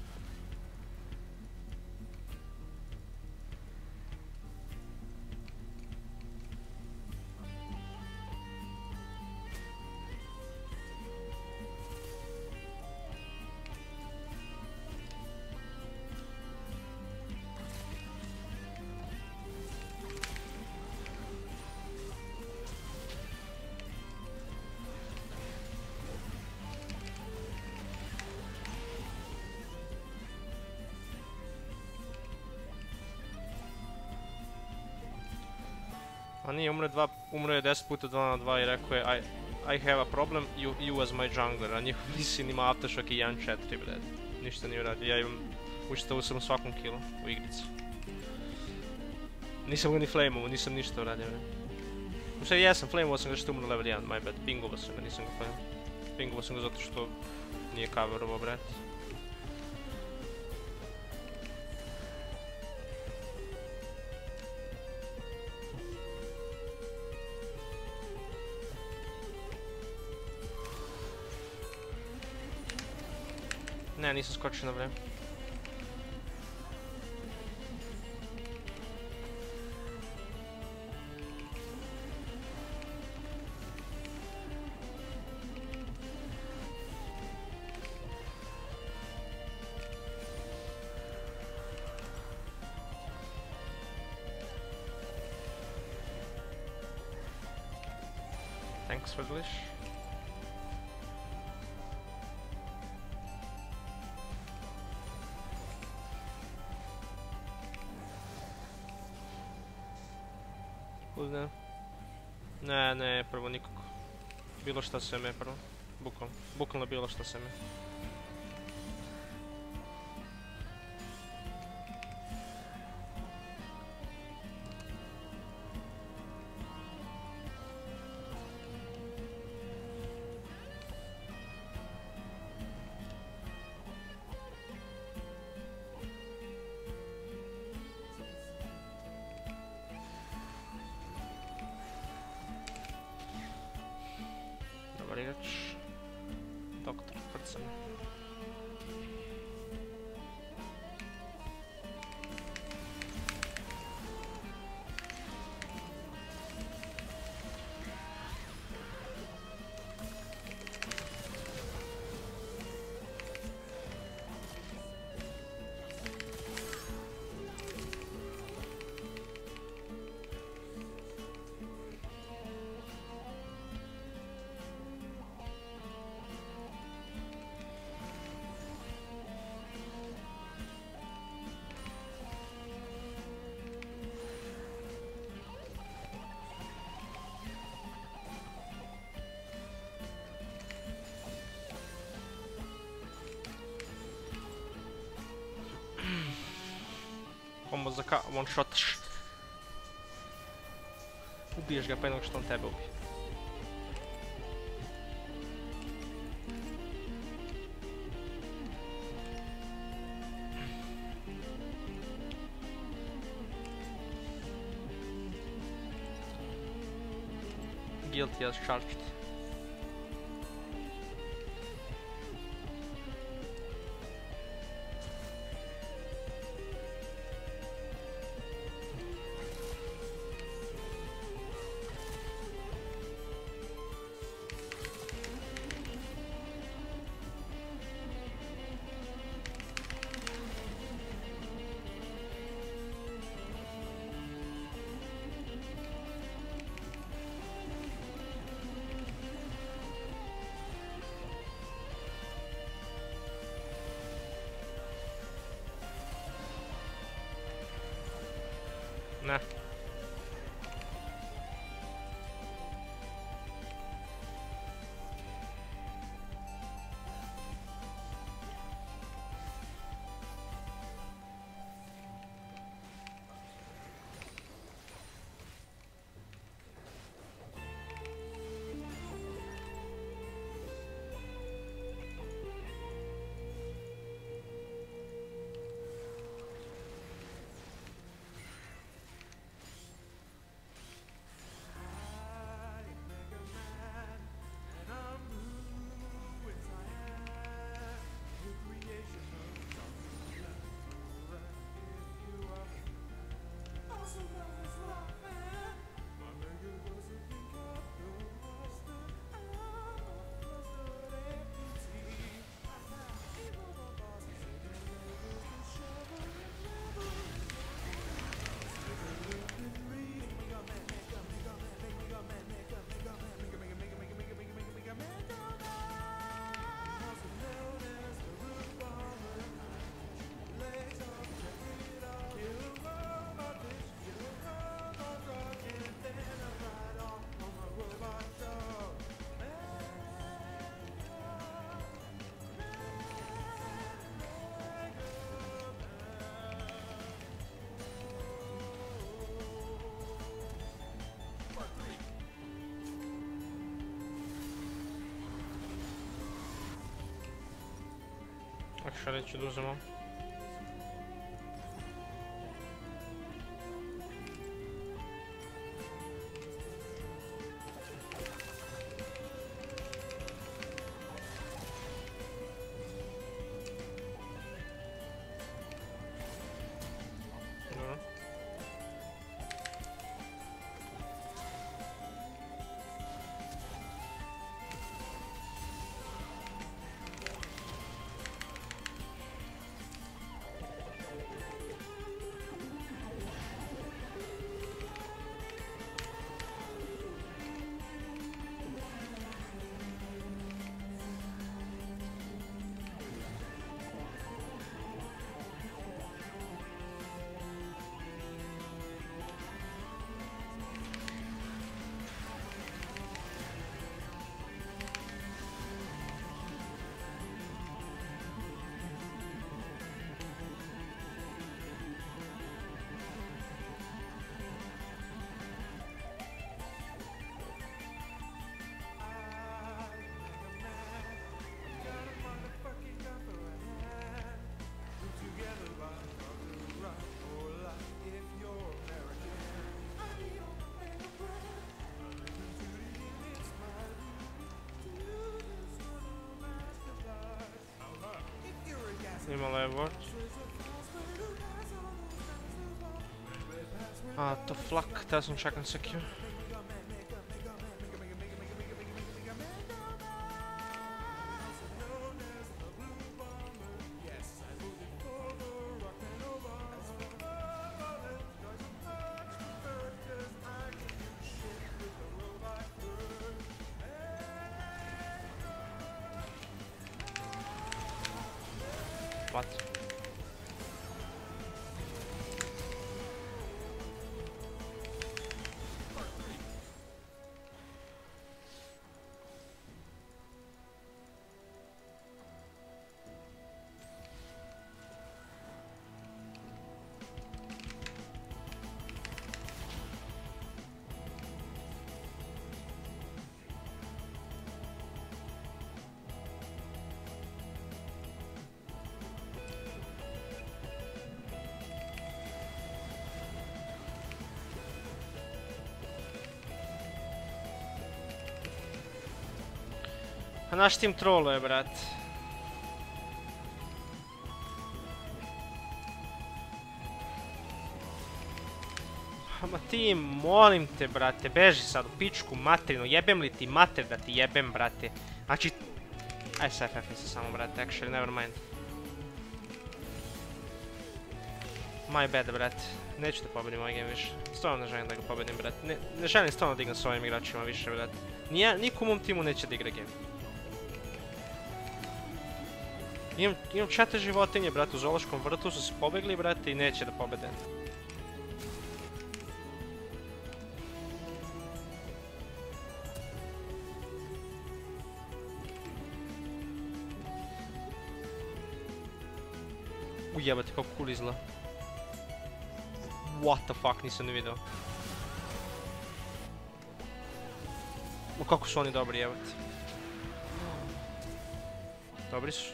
A nije, umro je 10 puta 2 na 2 i rekao je I have a problem, you as my jungler, a njihov Lee Sin ima aftershock i 1-4, bred. Ništa nije uradio, ja imam učitavu sam u svakom killu u igrici. Nisam ga ni flameovo, nisam ništa uradio, bred. U sve jesam, flameovo sam ga što umro level 1, my bad, pingovo sam ga, nisam ga flameovo. Pingovo sam ga zato što nije coverovo, bred. Ne, nisam skočio na vreme. Thanks for the wish. Cool, Ne, prvo nikako. Bilo šta sve me prvo. Bukvalno bilo šta sve me. Dobar igrač. Doktor, prca me. Combo za one shotaš. Ubiješ ga pa jednog što on tebe ubije. Guilty as charged. Ne. Šta reći da uzemo? Imala je ward. To flak, doesn't check and secure. What? A naš tim troluje, brat. Ma ti, molim te, brate, beži sad u pičku materinu, jebem li ti mater da ti jebem, brate. Znači... Aj, se FF se samo, brate, actually, never mind. My bad, brate. Neću da pobedim ovaj game više. Stvarno ne želim da ga pobedim, brate. Ne želim stvarno da igram s ovim igračima više, brate. Niko u mom timu neće da igra game. Imam 4 životinje, brate, u zoološkom vrtu su se pobegli, brate, i neće da pobede. Ujebate kako cool izgleda. What the fuck, nisam ni video. Ma kako su oni dobri, jebate. Dobri su.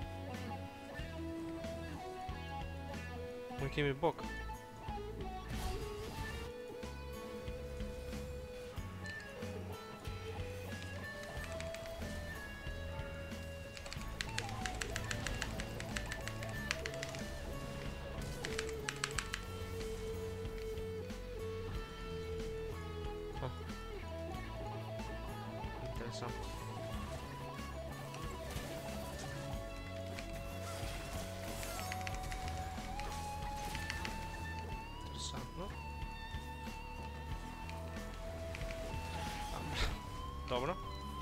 Uvijek im je bok. Interesantno. Dobro.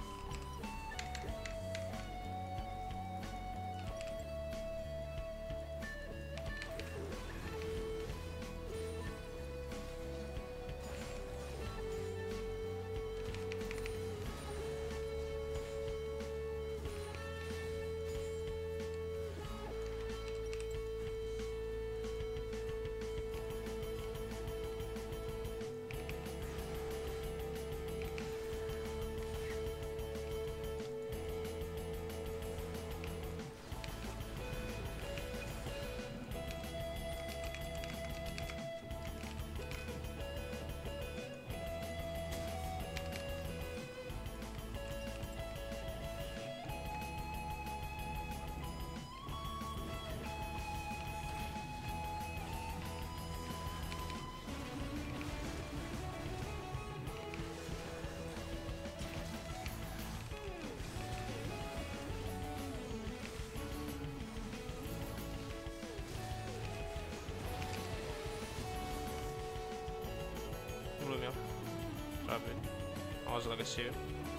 Glumio. Vabbè. Osla che si...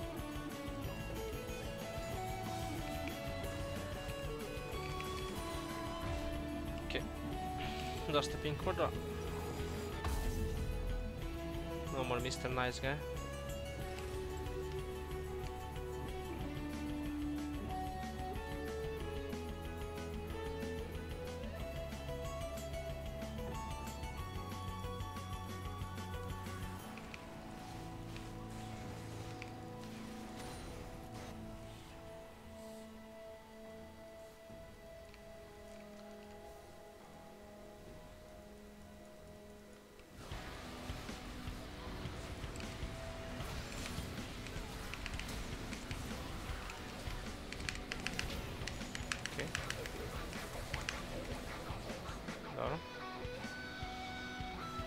Ok. Dosta pink ward. No more Mr. Nice Guy.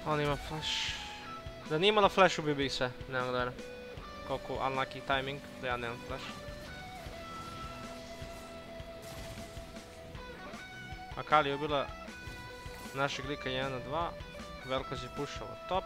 On ima flash. Da nije imala flash ubio bih sve, nemam da veram. Koliko unlucky timing, da ja nemam flash. Akali je ubila našeg lika 1-2. Velkoz je pušao top.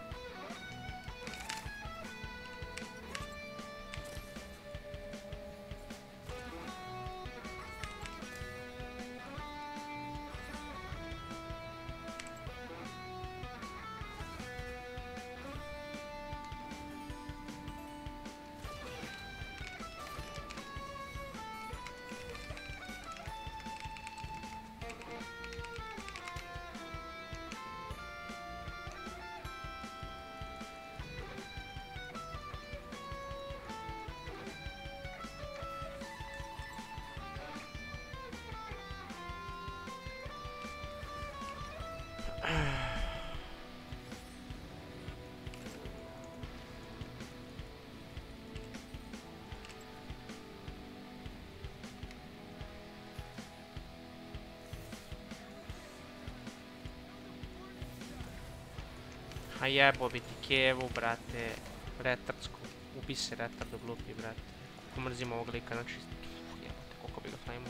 A jebo bi ti kevu, brate. Retardsku. Ubi se retardu glupi, brate. Koliko mrzim ovog lika, znači... Jebote, koliko bi ga flameao.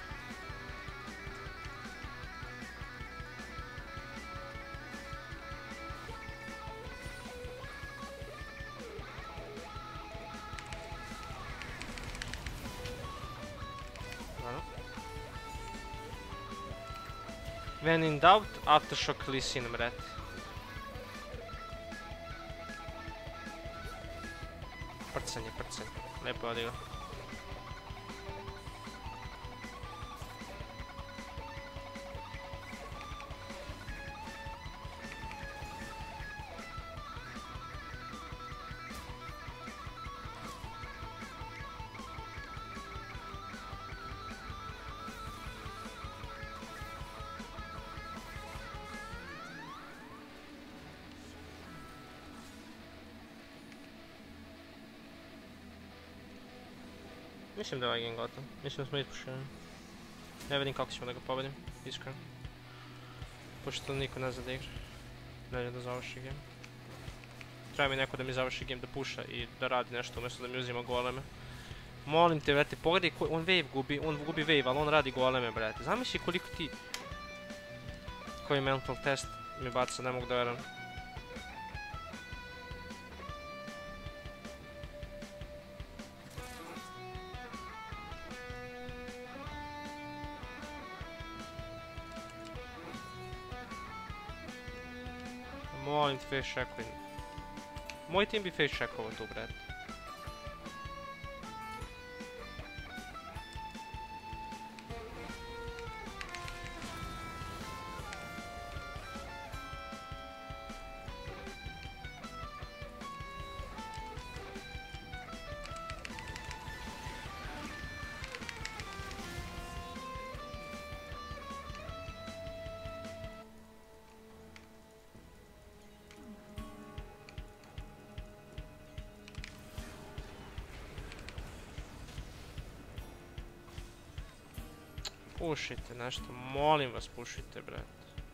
When in doubt, Aftershock Lee Sin, brate. Prcanje. Lepo je odigrao. Mislim da je ovaj game gotov. Mislim da smo ispušili. Ne vidim kako ćemo da ga pobedim, iskreno. Pošto niko ne zna da igra. Ne vidim da završi game. Treba mi neko da mi završi game, da puša i da radi nešto umjesto da mi uzima goleme. Molim te, brate, pogledaj, on wave gubi, on gubi wave, ali on radi goleme, brate. Zamisli koliko ti... Koji mental test mi baca, ne mogu da verujem. Molim ti face checkuj. Moj tim bi face checkovao tu, brate. Pušite nešto, molim vas pušite, brate.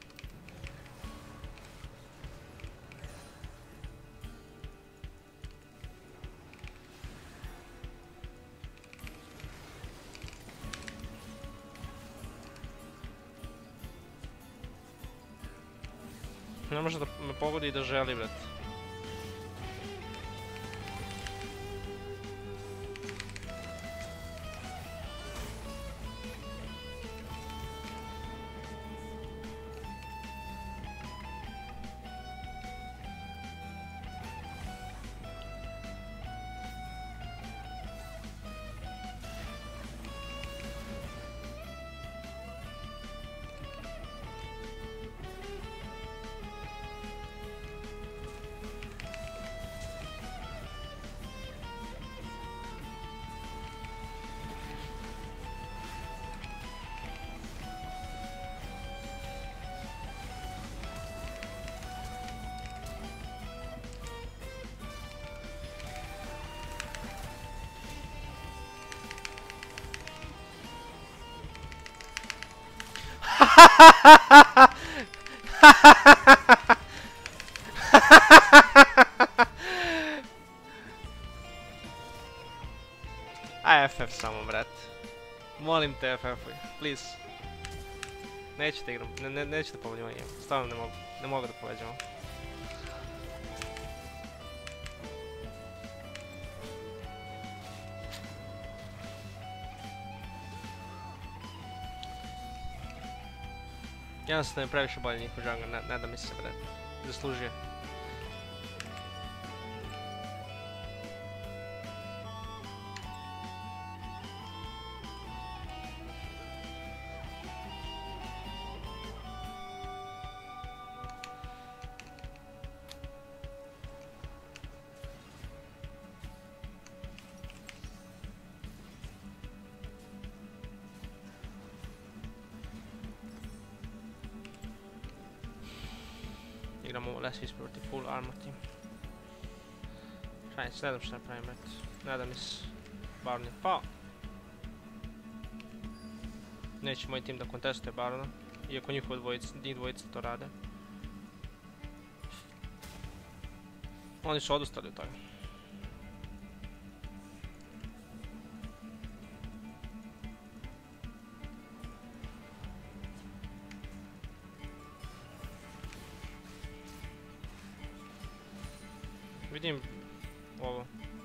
Ne može da me pogodi i da želi, brate. Aj FF samo, brat. Molim te FF-uj, please. Neću da igram, neću da povedem ovaj game. Stvarno ne mogu da poveđam. Jednostavno je previše bolje njihov jungle, ne da mi se, brat. Zaslužuje. Igramo ovo Last Whisper protiv full armor team. Šajnic, ne znam šta pravim, brat. Ne da mi se Baron je pao. Neće moj tim da kontestuje Barona, iako njih dvojica to rade. Oni su odustali od toga. Vidim ovo.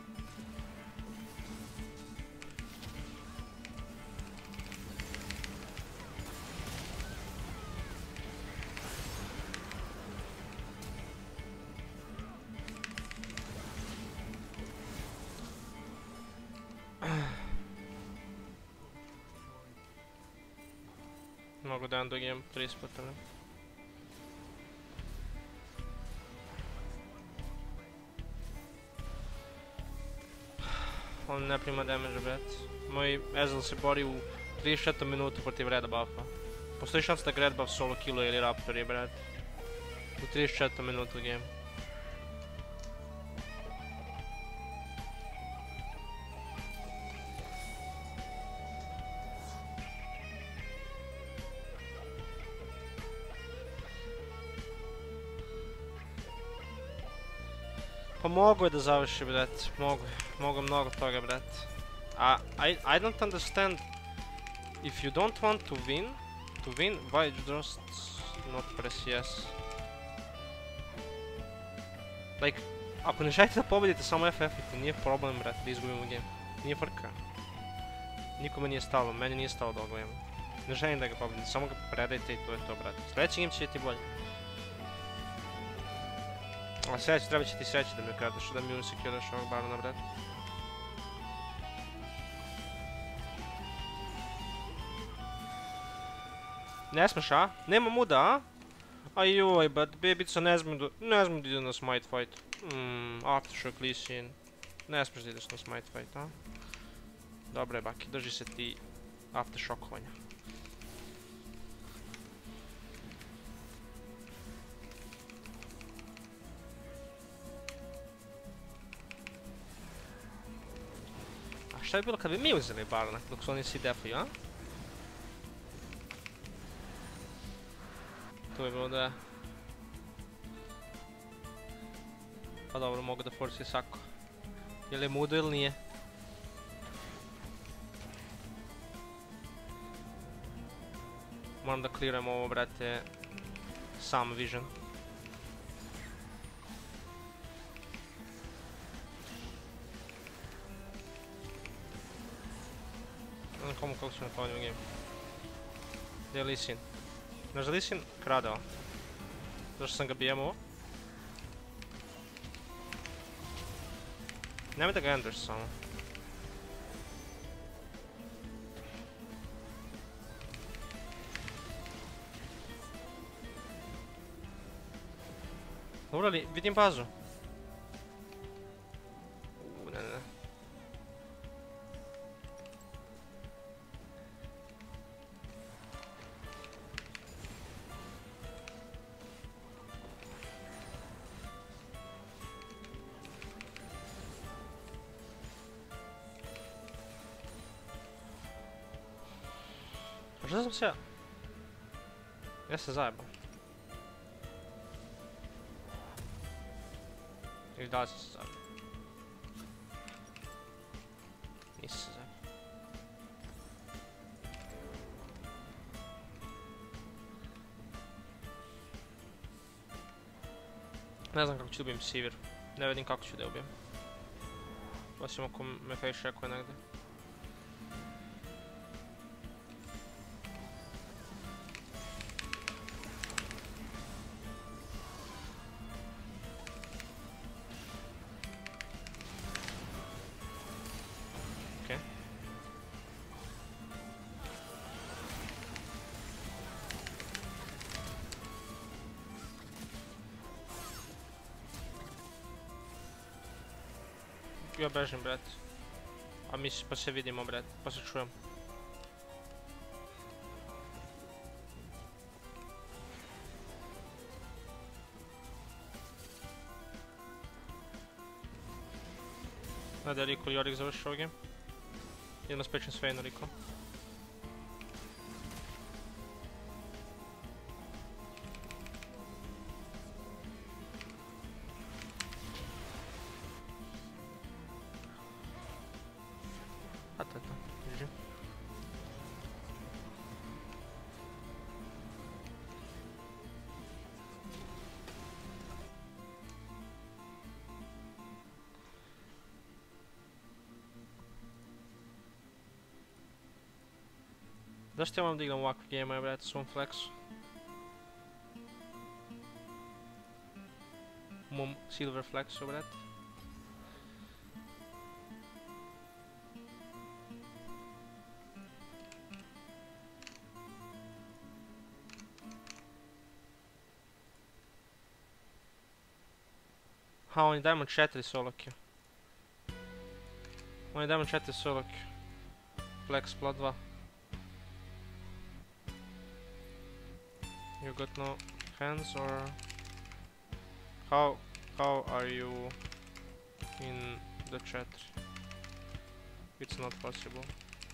Mogu da endogijem 30 puta, ne? On ne prima damage, brat. Moj Ezreal se bori u 34. minutu protiv red buffa. Postoji šans da ga red buff solo killuje ili raptori, brat. U 34. minutu game. Pa mogu je da završi, brat. Mogu mnogo toga, brat. I don't understand. If you don't want to win, why just not press yes? Like, ako ne želite da pobedite, samo FF-ite, nije problem, brat, da izgubimo game. Nije frka. Nikome nije stalo, meni nije stalo da odgledam. Ne želim da ga pobedite, samo ga predajte i to je to, brat. Sljedeći game će ti bolje. A sljedeći treba će ti sreći da mi kradeš, da mi usekiraš ovog Barona, brat. Ne smeš, a? Nema muda, a? Ajoj, but bebica ne smije da ide na smite fight. Aftershock Lee Sin. Ne smiješ da ideš na smite fight, a? Dobre, baki, drži se ti aftershockovanja. A šta bi bilo kad bi mi uzeli Barona dok su oni si defuju, a? To je bilo da... Pa dobro, mogu da forsi Sako. Je li mudo ili nije? Moram da clearam ovo, brate, sam vision. Ne znam komu kako ću napravljati u game. Gdje je Lee Sin? Znaš da Lee Sin kradao? Zašto sam ga BM-ovo? Nemoj da ga endaš samo. Dobro li, vidim bazu. Ne. Pa što sam se ja? Ja se zajebam. Ili da li sam se zajebam? Nisam se zajebam. Ne znam kako ću da ubijem Sivir. Ne vidim kako ću da ubijem. Osim ako me face checkuje negdje. Okej. Ja bežim, bret. A mi pa se vidimo, bret. Pa se čujem. Da je Rico i Yorick završi ovaj game. Idemo spečem sve jedno Rico. A to je to, GG. Zašto ja vam da igram ovakve game-a, brate, s ovom flexu? Mom silver flexu, brate. Ha, on je Diamond 4 solo queue. On je Diamond 4 solo queue. Flex plat 2. You got no hands or... How are you in the chat? It's not possible.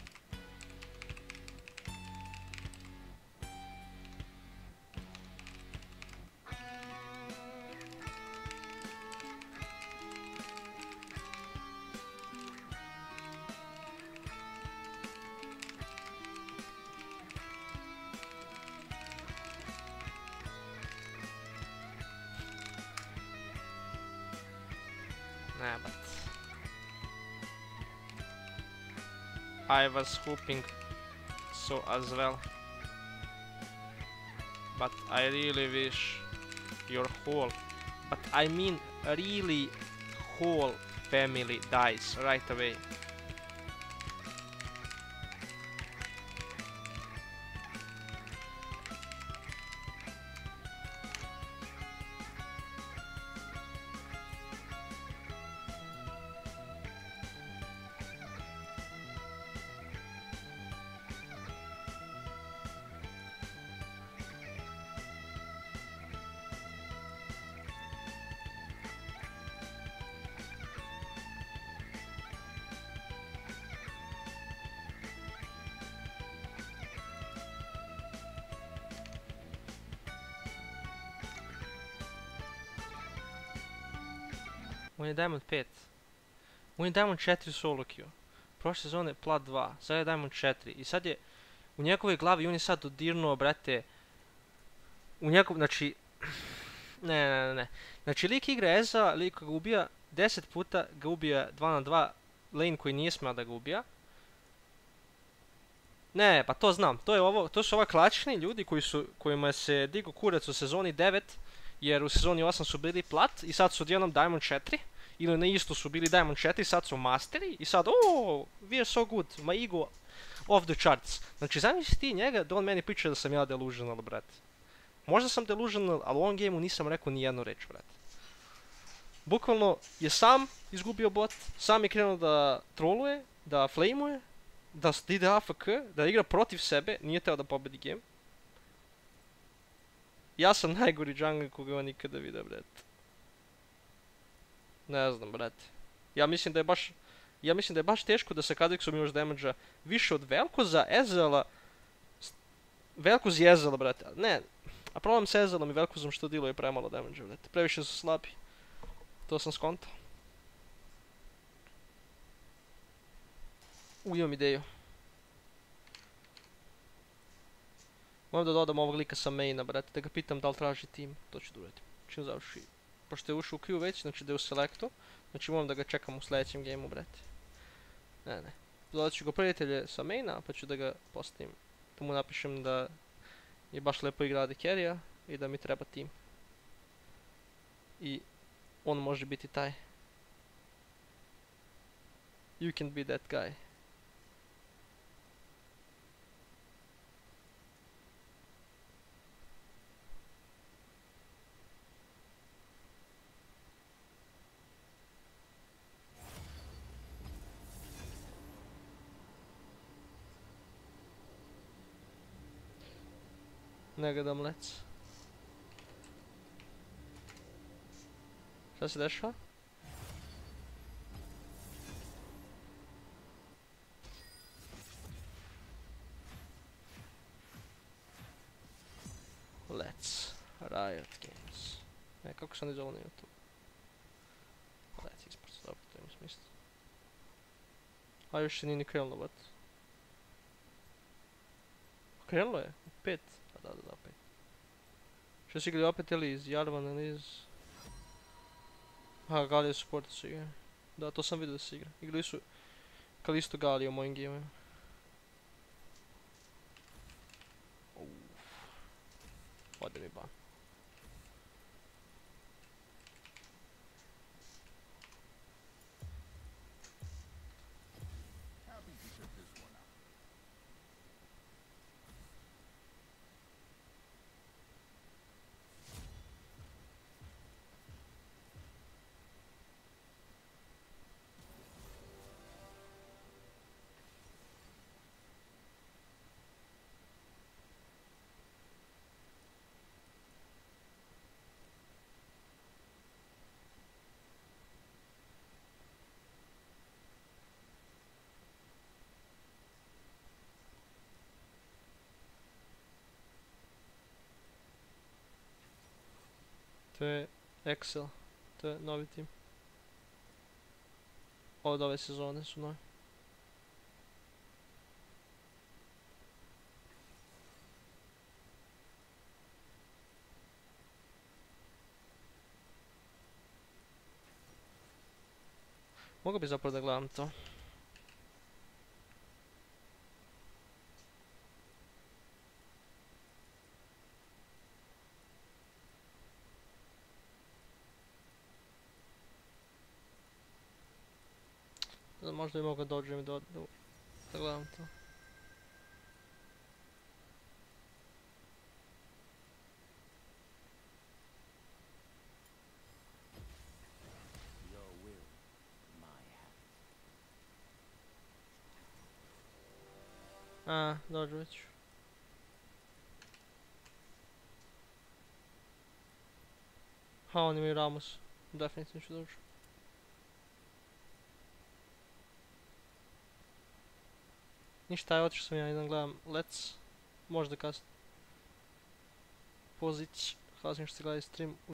Nah, but I was hoping so as well. But I really wish your whole, but I mean really whole family dies right away. On je Diamond 5. On je Diamond 4 solo queue. Prošle sezone plat 2. Sad je Diamond 4. I sad je u njegovoj glavi on je sad dodirnuo, brate. U njegov, znači... Ne. Znači lik igra Eza, lik ga ubija 10 puta, ga ubija 2 na 2 lane koji nije smeo da ga ubija. Ne, pa to znam. To su ova klačni ljudi kojima se digo kurac u sezoni 9. Jer u sezoni 8 su bili plat i sad su odjednom Diamond 4. Ili na isto su bili Diamond 4, sad su masteri. I sad, we are so good, my ego off the charts. Znači, zamisli ti njega da on meni priča da sam ja delusional, brate. Možda sam delusional, ali u ovom gameu nisam rekao ni jednu reč, brate. Bukvalno je sam izgubio bot, sam je krenuo da troluje, da flameuje, da ide AFK, da igra protiv sebe, nije teo da pobedi game. Ja sam najgori jungle koga on nikada vidio, brate. Ne znam, brate. Ja mislim da je baš teško da sa Kha'Zixom imaš damage-a više od Vel'Koza, Ezreala. Vel'Koz i Ezreala, brate. Ne, a problem sa Ezrealom i Vel'Kozom što dealuje premalo damage-a, brate. Previše su slabi. To sam skontao. Imam ideju. Moram da dodam ovog lika sa maina, brate, da ga pitam da li traži tim. To ću da uradim. Čim završi pošto je ušao u queue već, znači da je u selectu, znači moram da ga čekam u sljedećem gameu, brate. Ne. Dodat ću ga prijatelje sa maina, pa ću da ga postavim, da mu napišem da je baš lepo igra AD carry-a i da mi treba tim. I on može biti taj. You can be that guy. Ne gledam lec. Šta se dešava? Let's Riot Games. Ne, kako se oni zovu na YouTube? Let's Esports, dobro, to ima smisla. A još se nije ni krenulo, what? Krenulo je? 5? A da, 5. Što si igrali opet ili iz Jarvan ili iz... Aha, Galio supporta su igrali. Da, to sam vidio da se igra. Igrali su Kalisto Galio u mojim gameima. Ode mi ban. To je Excel, to je novi tim. Od ove sezone su novi. Mogu bi zapravo da gledam to. Možda bi mogao dođem i da gledam to. A, dođu već. Ha, oni imaju Ramos. Definitivno ću dođu. Ništa, je otišao sam ja, idem gledam Let's. Možda kasno. Pozić, hvala što ste gledali stream.